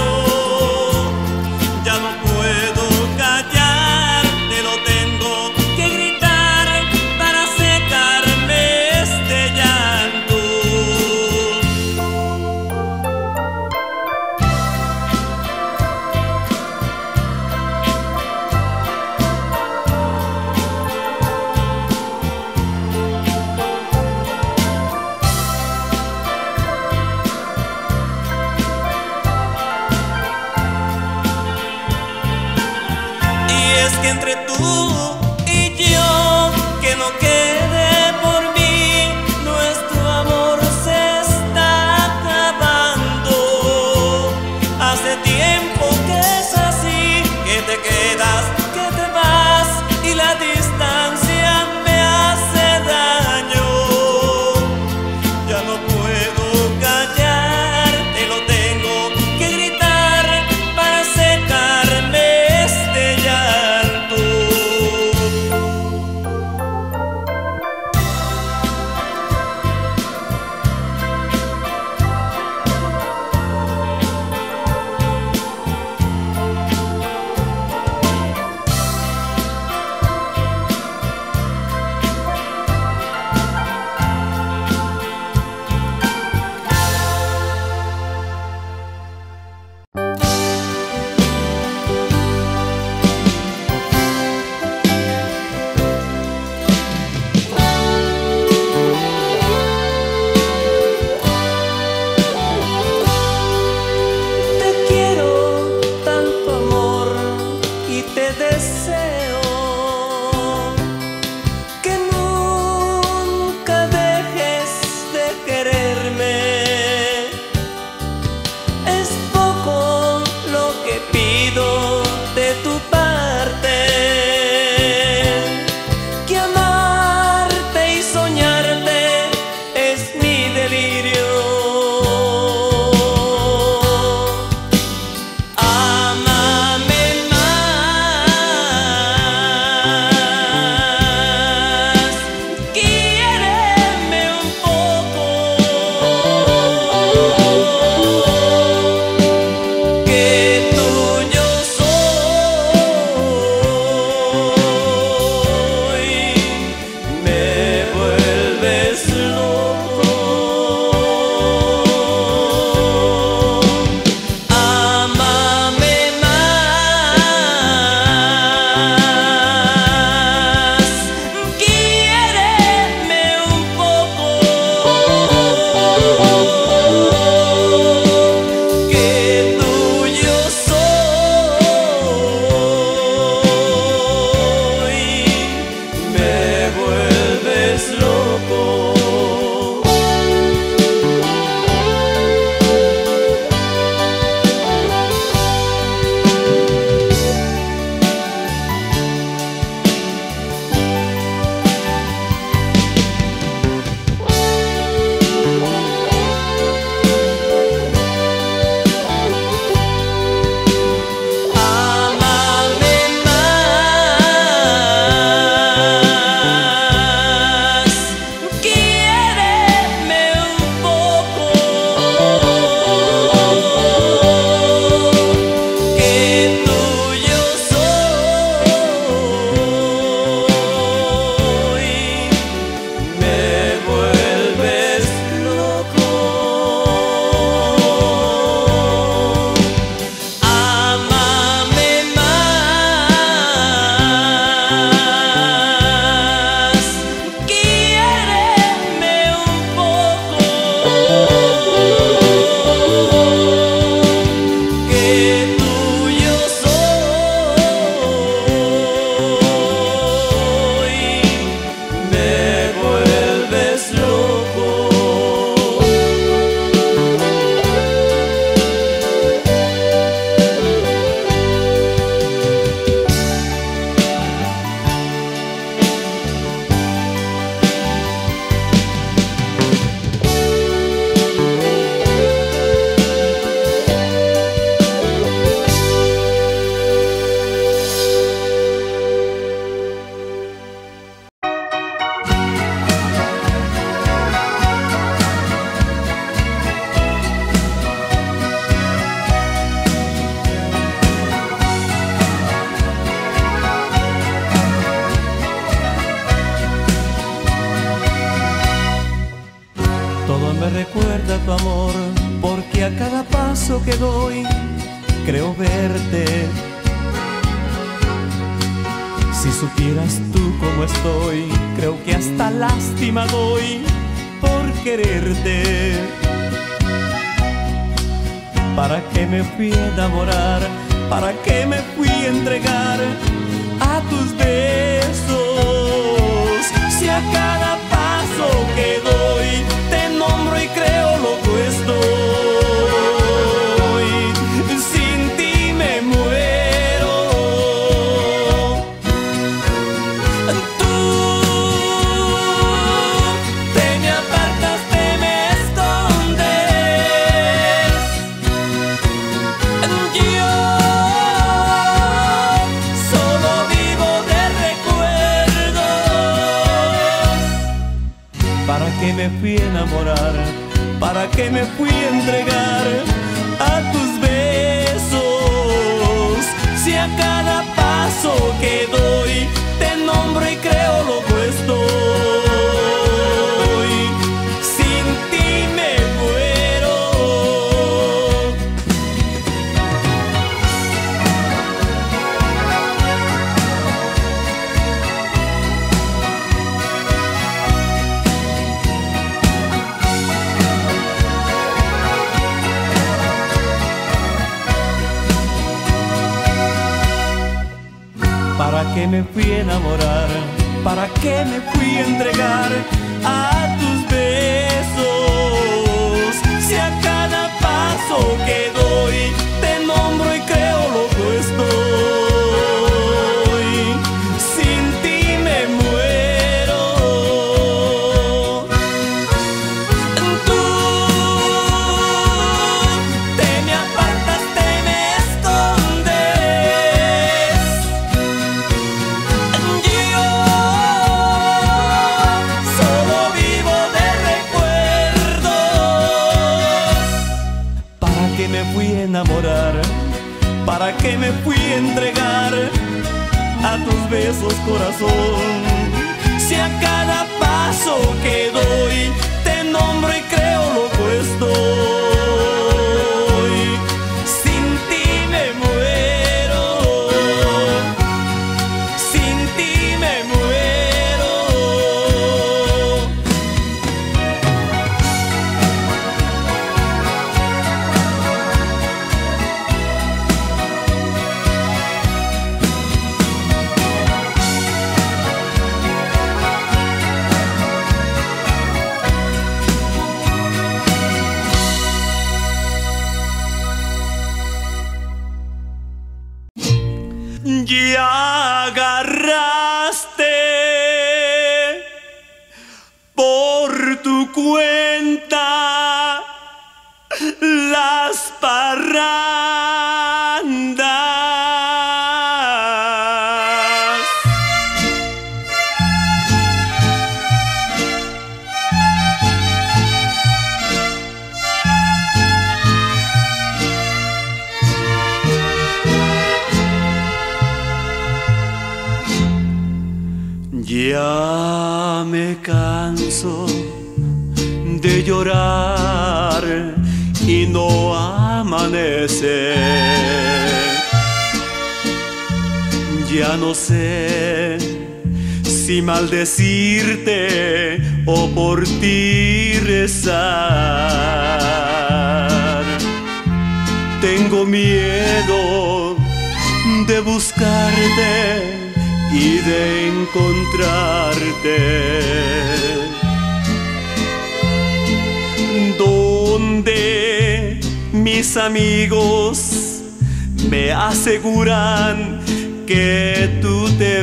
I: que entre tú y yo, que no quede por mí, nuestro amor se está acabando. Hace tiempo que es así, que te quedas, que te vas y la distancia me hace daño. Ya no puedo callar, te lo tengo que gritar para secarme este llanto. Te quiero tanto, amor, y te deseo que nunca dejes de quererme. Es poco lo que pido de tu parte, que amarte y soñarte es mi delirio. Ámame más, quiéreme un poco, que tuyo soy, me vuelves loco. Ámame más, quiéreme un poco, que tuyo soy, me vuelves loco. Ámame más, quiéreme un poco, que tuyo soy, me vuelves loco. Ámame más, quiéreme un poco, que tuyo soy, me vuelves loco. Todo me recuerda tu amor, porque a cada paso que doy creo verte. Si supieras tú cómo estoy, creo que hasta lástima doy por quererte. ¿Para qué me fui a enamorar ¿Para qué me fui a entregar a tus besos? Si a cada paso que doy te nombro y creo loco estoy. Sin ti me muero. Tú te me apartas, te me escondes. Yo solo vivo de recuerdos. ¿Para qué me fui a enamorar? ¿Para qué me fui a entregar a tus besos? Si a cada paso que doy te nombro y creo loco estoy. Sin ti me muero. ¿Para qué me fui a enamorar? ¿Para qué me fui a entregar a tus besos? Si a cada paso que doy te nombro y creo loco estoy. Sin ti me muero. Tú te me apartas, te me escondes. Yo solo vivo de recuerdos. ¿Para qué me fui a enamorar? ¿Para qué me fui a entregar a tus besos, corazón? Si a cada paso que doy te nombro y creo loco estoy. Sin ti me muero. Sin ti me muero. Ya agarraste por tu cuenta las parrandas. Ya me canso de llorar y no amanece. Ya no sé si maldecirte o por ti rezar. Tengo miedo de buscarte y de encontrarte. Donde mis amigos me aseguran que tú te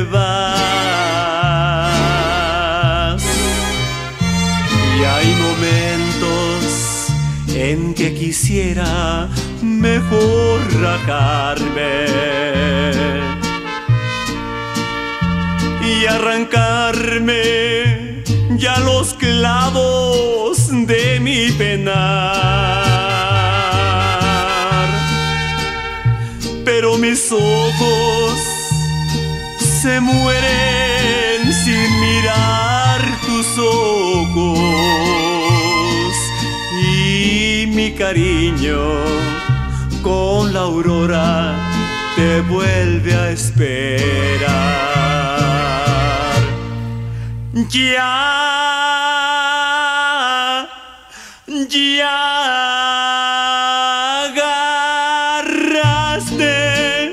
I: vas. Y hay momentos en que quisiera mejor rajarme y arrancarme ya los clavos de mi penar. Pero mis ojos se mueren sin mirar tus ojos, y mi cariño con la aurora te vuelve a esperar. Ya, ya agarraste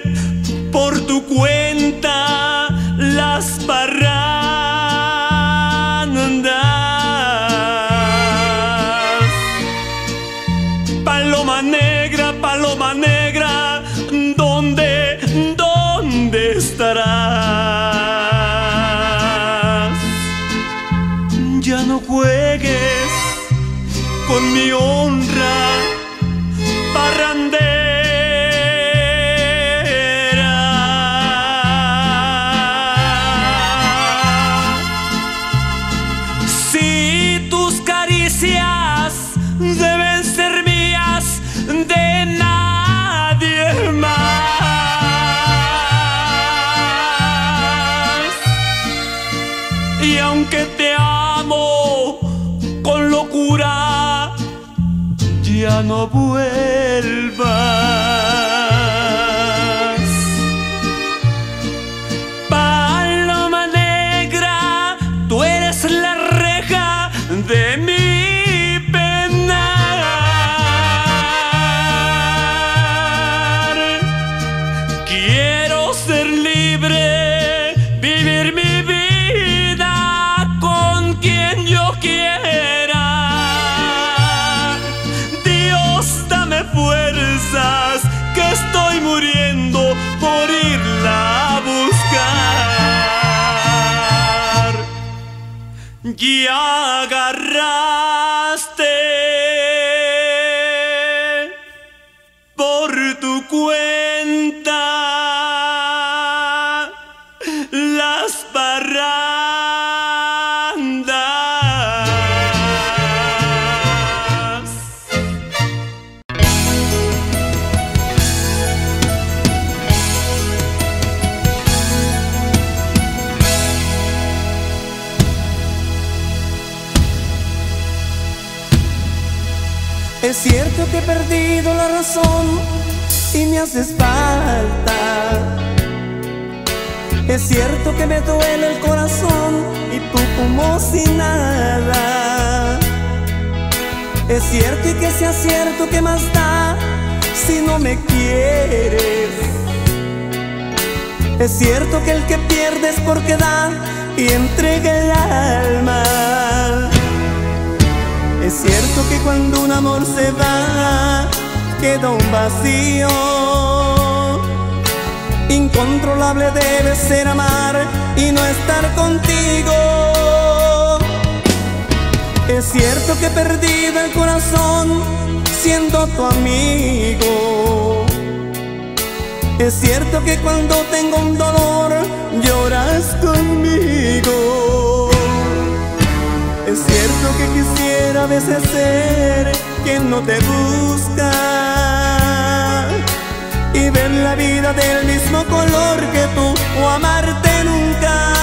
I: y agarraste por tu cuenta las parrandas.
J: Es cierto que he perdido la razón y me haces falta. Es cierto que me duele el corazón y tú como si nada. Es cierto y que sea cierto, ¿qué más da si no me quieres? Es cierto que el que pierde es porque da y entrega el alma. Es cierto que cuando un amor se va queda un vacío. Incontrolable debe ser amar y no estar contigo. Es cierto que he perdido el corazón siendo tu amigo. Es cierto que cuando tengo un dolor lloras conmigo. Es cierto que quisiera a veces ser quien no te busca y ver la vida del mismo color que tú o amarte nunca.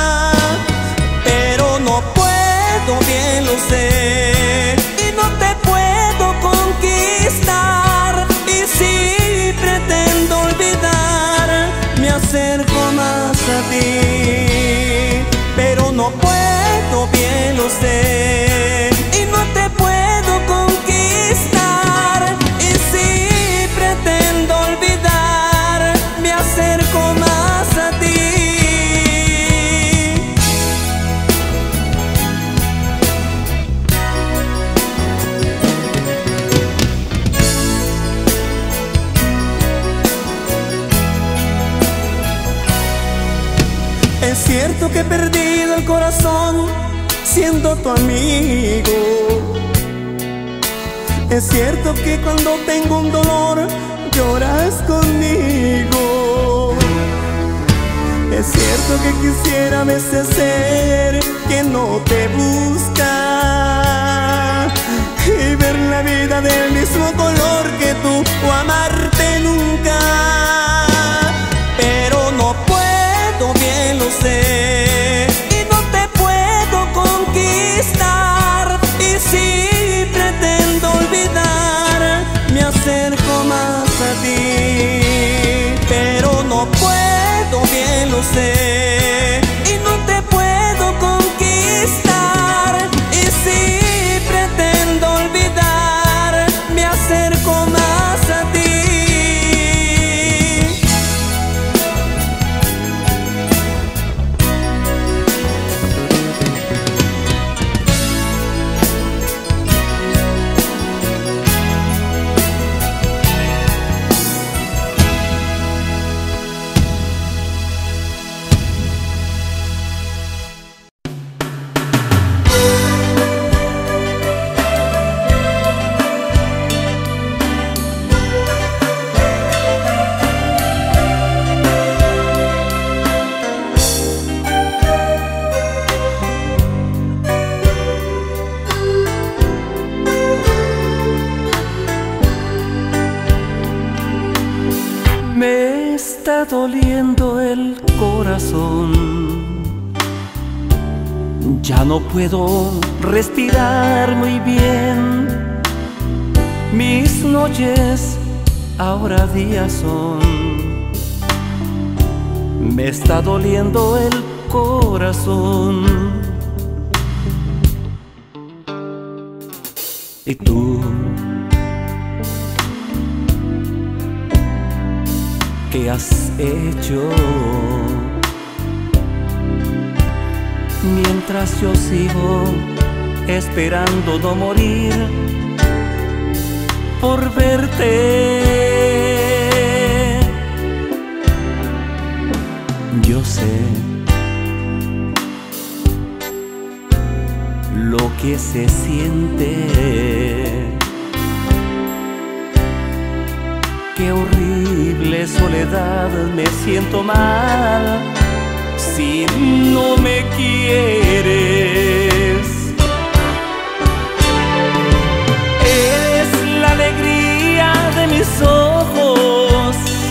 J: Pero no puedo, bien lo sé, y no te puedo conquistar. Y si pretendo olvidar, me acerco más a ti. Pero no puedo, bien lo sé, y no te puedo conquistar. Y si pretendo olvidar, me acerco más a ti. Es cierto que he perdido el corazón siendo tu amigo. Es cierto que cuando tengo un dolor lloras conmigo. Es cierto que quisiera a veces ser quien no te busca y ver la vida del mismo color que tú o amarte nunca. Pero no puedo, bien lo sé, y no te puedo conquistar. Y si pretendo olvidar, me acerco más a ti. Pero no puedo, bien lo sé, y no te puedo conquistar. Y si pretendo olvidar, me acerco más a ti. Me está doliendo el corazón, ya no puedo respirar muy bien. Mis noches ahora días son. Me está doliendo el corazón. Y tú, ¿qué has hecho? Mientras yo sigo esperando no morir por verte. Yo sé
K: que se siente. Qué horrible soledad, me siento mal si no me quieres. Eres la alegría de mis ojos,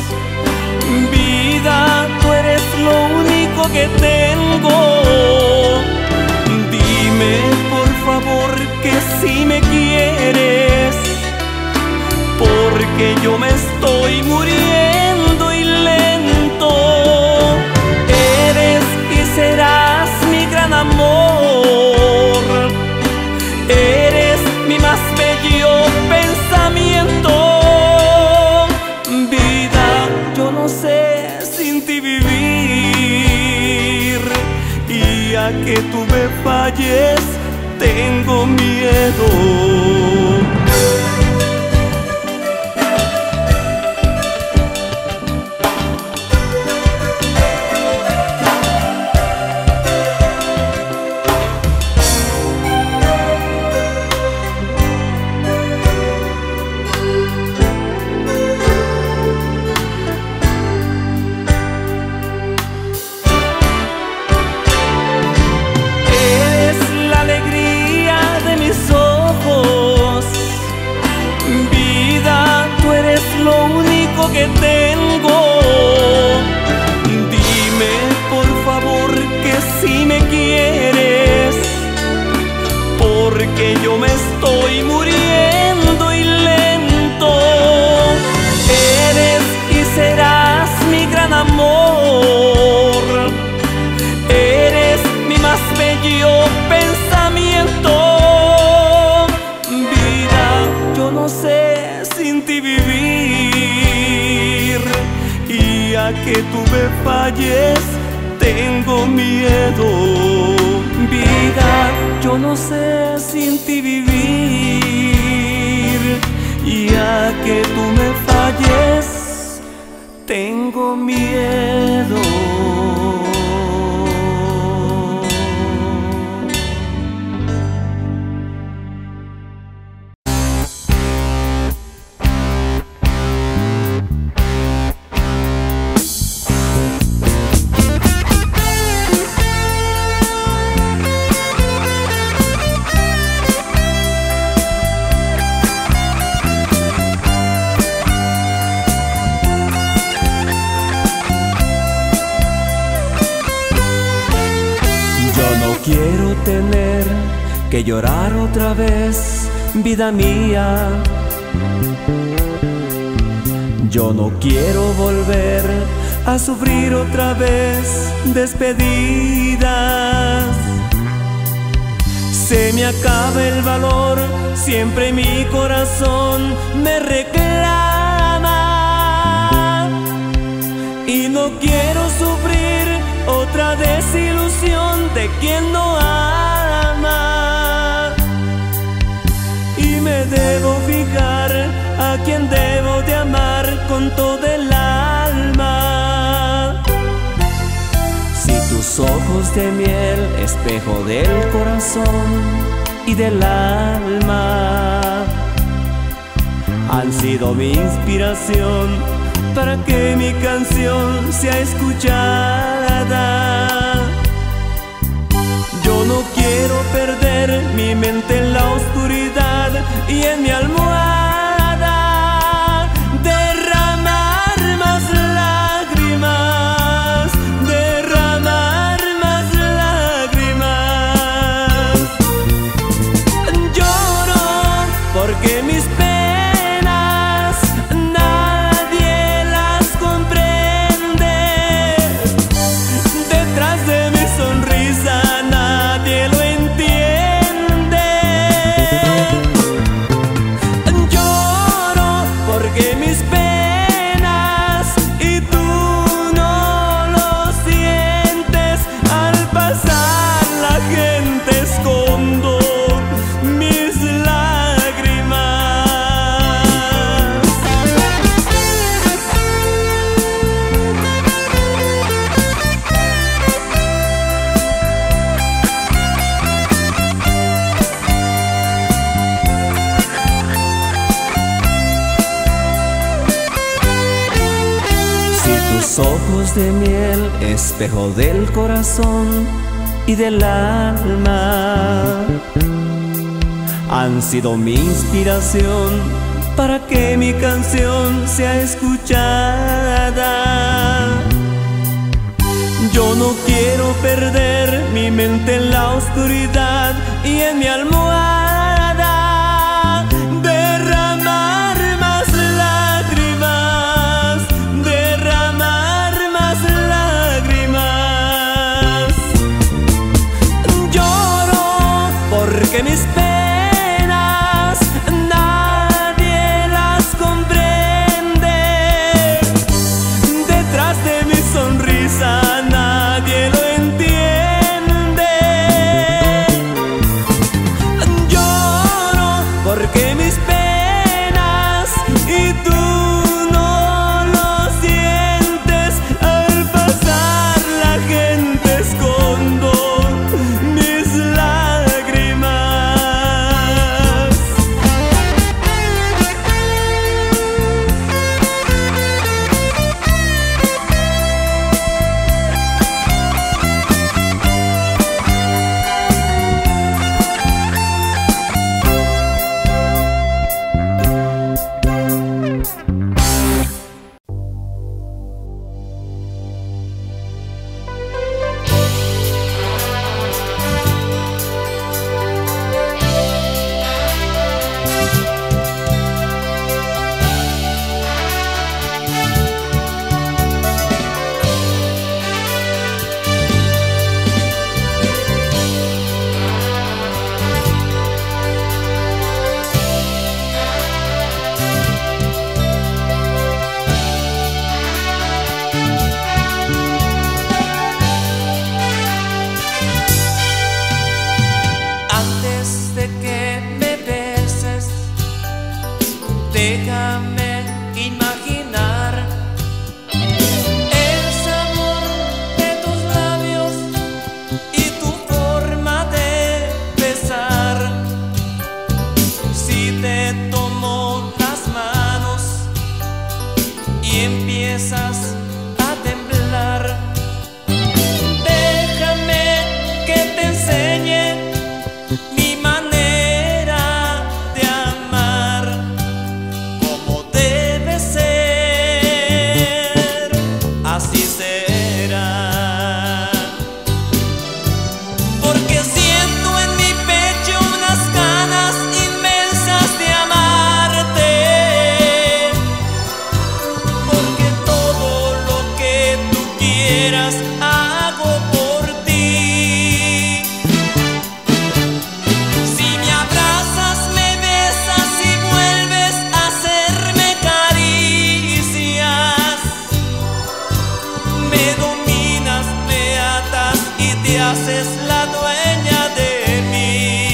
K: vida, tú eres lo único que tengo. Dime por favor que si me quieres, porque yo me estoy muriendo y lento. Eres y serás mi gran amor, eres mi más bello pensamiento. Vida, yo no sé sin ti vivir, y a que tú me falles tengo miedo. Que tengo, dime por favor que si me quieres, porque yo me estoy muriendo y lento. Eres y serás mi gran amor, eres mi más bello pensamiento. Vida, yo no sé sin ti vivir, y a que tú me falles tengo miedo. Vida, yo no sé sin ti vivir, y a que tú me falles tengo miedo. Quiero tener que llorar otra vez, vida mía. Yo no quiero volver a sufrir otra vez despedidas. Se me acaba el valor, siempre mi corazón me reclama, y no quiero sufrir otra desilusión de quien no ama. Y me debo fijar a quien debo de amar con todo el alma. Si tus ojos de miel, espejo del corazón y del alma, han sido mi inspiración para que mi canción sea escuchada. Yo no quiero perder mi mente en la oscuridad y en mi almohada derramar más lágrimas, derramar más lágrimas. Lloro porque mis penas nadie las comprende. Detrás de mi sonrisa nadie lo entiende. Tus ojos de miel, espejo del corazón y del alma, han sido mi inspiración para que mi canción sea escuchada. Yo no quiero perder mi mente en la oscuridad y en mi almohada derramar más lágrimas, derramar más lágrimas. Lloro porque mis penas nadie las comprende. Detrás de mi sonrisa nadie lo entiende. Lloro porque mis penas y tú no lo sientes. Al pasar la gente escondo mis lágrimas. Antes de que me beses, déjame imaginar el sabor de tus labios y tu forma de besar. Si te tomo las manos y empiezas a temblar, déjame que te enseñe mi manera de amar, como debe ser, así será. Porque siento en mi pecho unas ganas inmensas de amarte, porque todo lo que tú quieras hago por ti. Si me abrazas, me besas y vuelves a hacerme caricias, me dominas, me atas y te haces la dueña de mí.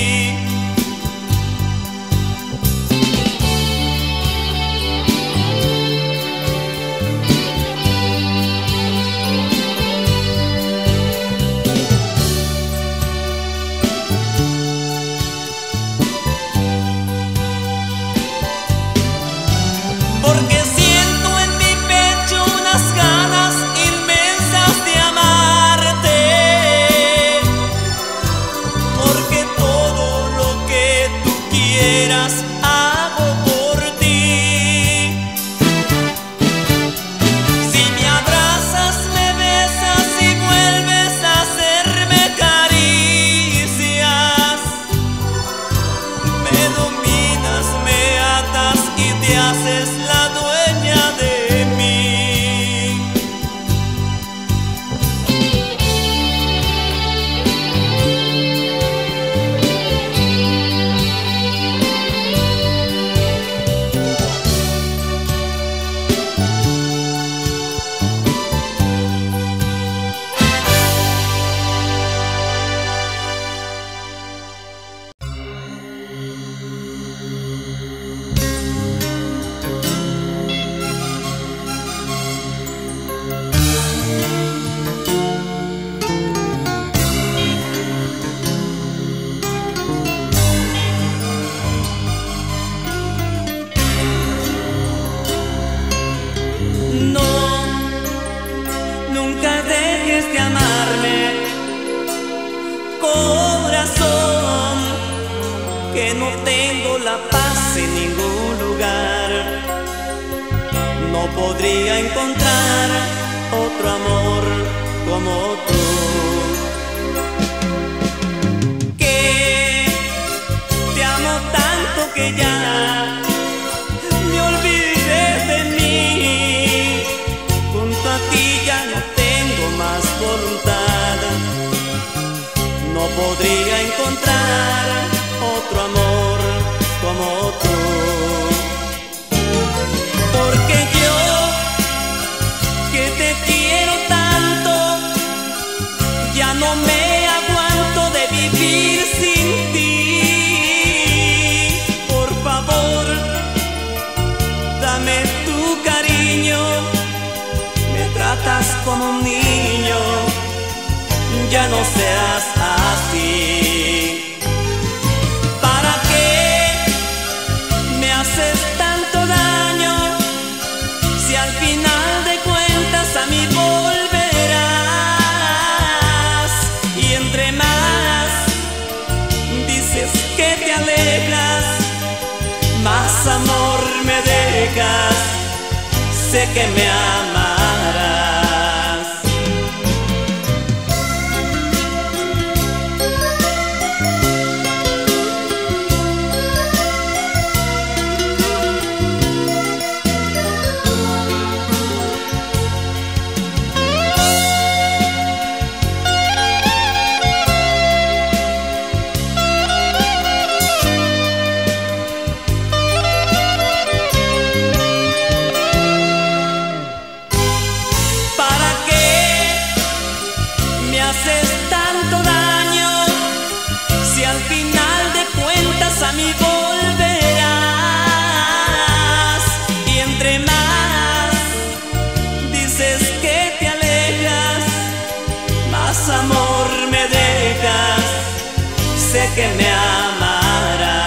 K: Porque siento en mi pecho unas ganas inmensas de amarte, porque todo lo que tú quieras hago por ti. Si me abrazas, me besas y vuelves a hacerme caricias, me dominas, me atas y te haces la dueña de mí. No
J: dejes de amarme, corazón, que no tengo la paz en ningún lugar. No podría encontrar otro amor como tú, que te amo tanto que ya me olvidé de mí. Junto a ti ya no tengo más voluntad, no podría encontrar otro amor como tú, porque yo que te quiero tanto ya no me aguanto de vivir sin ti. Por favor, dame tu cariño, me tratas como un niño, ya no seas así. ¿Para qué me haces tanto daño si al final de cuentas a mí volverás? Y entre más dices que te alejas, más amor me dejas, sé que me amarás. Haces tanto daño si al final de cuentas a mí volverás? Y entre más dices que te alejas, más amor me dejas, sé que me amarás.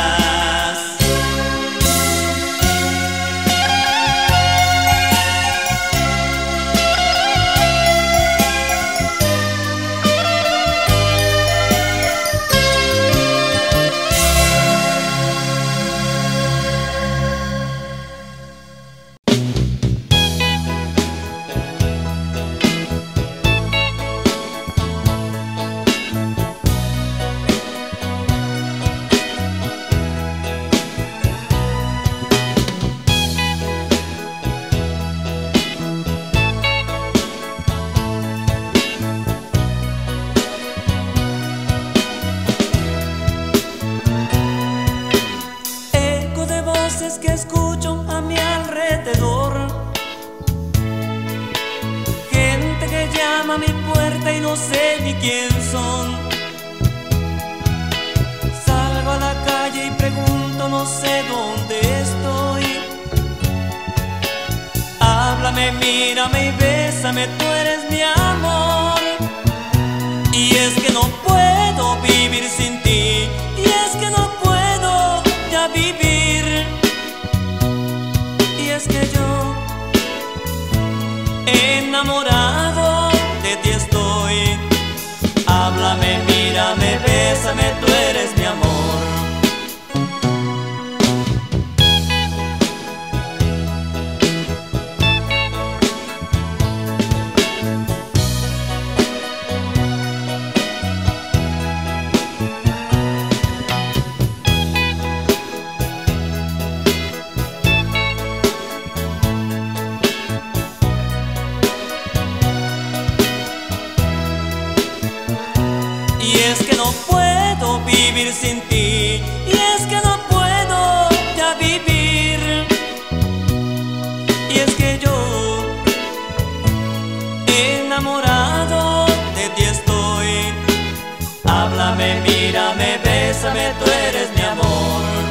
J: Que escucho a mi alrededor, gente que llama a mi puerta y no sé ni quién son. Salgo a la calle y pregunto, no sé dónde estoy. Háblame, mírame y bésame, tú eres mi amor. Y es que no puedo vivir sin ti, y es que no puedo ya vivir. Y es que yo, enamorado de ti estoy. Háblame, mírame, bésame, tú eres mi amor. Y es que no puedo vivir sin ti, y es que no puedo ya vivir. Y es que yo, enamorado de ti estoy. Háblame, mírame, bésame, tú eres mi amor.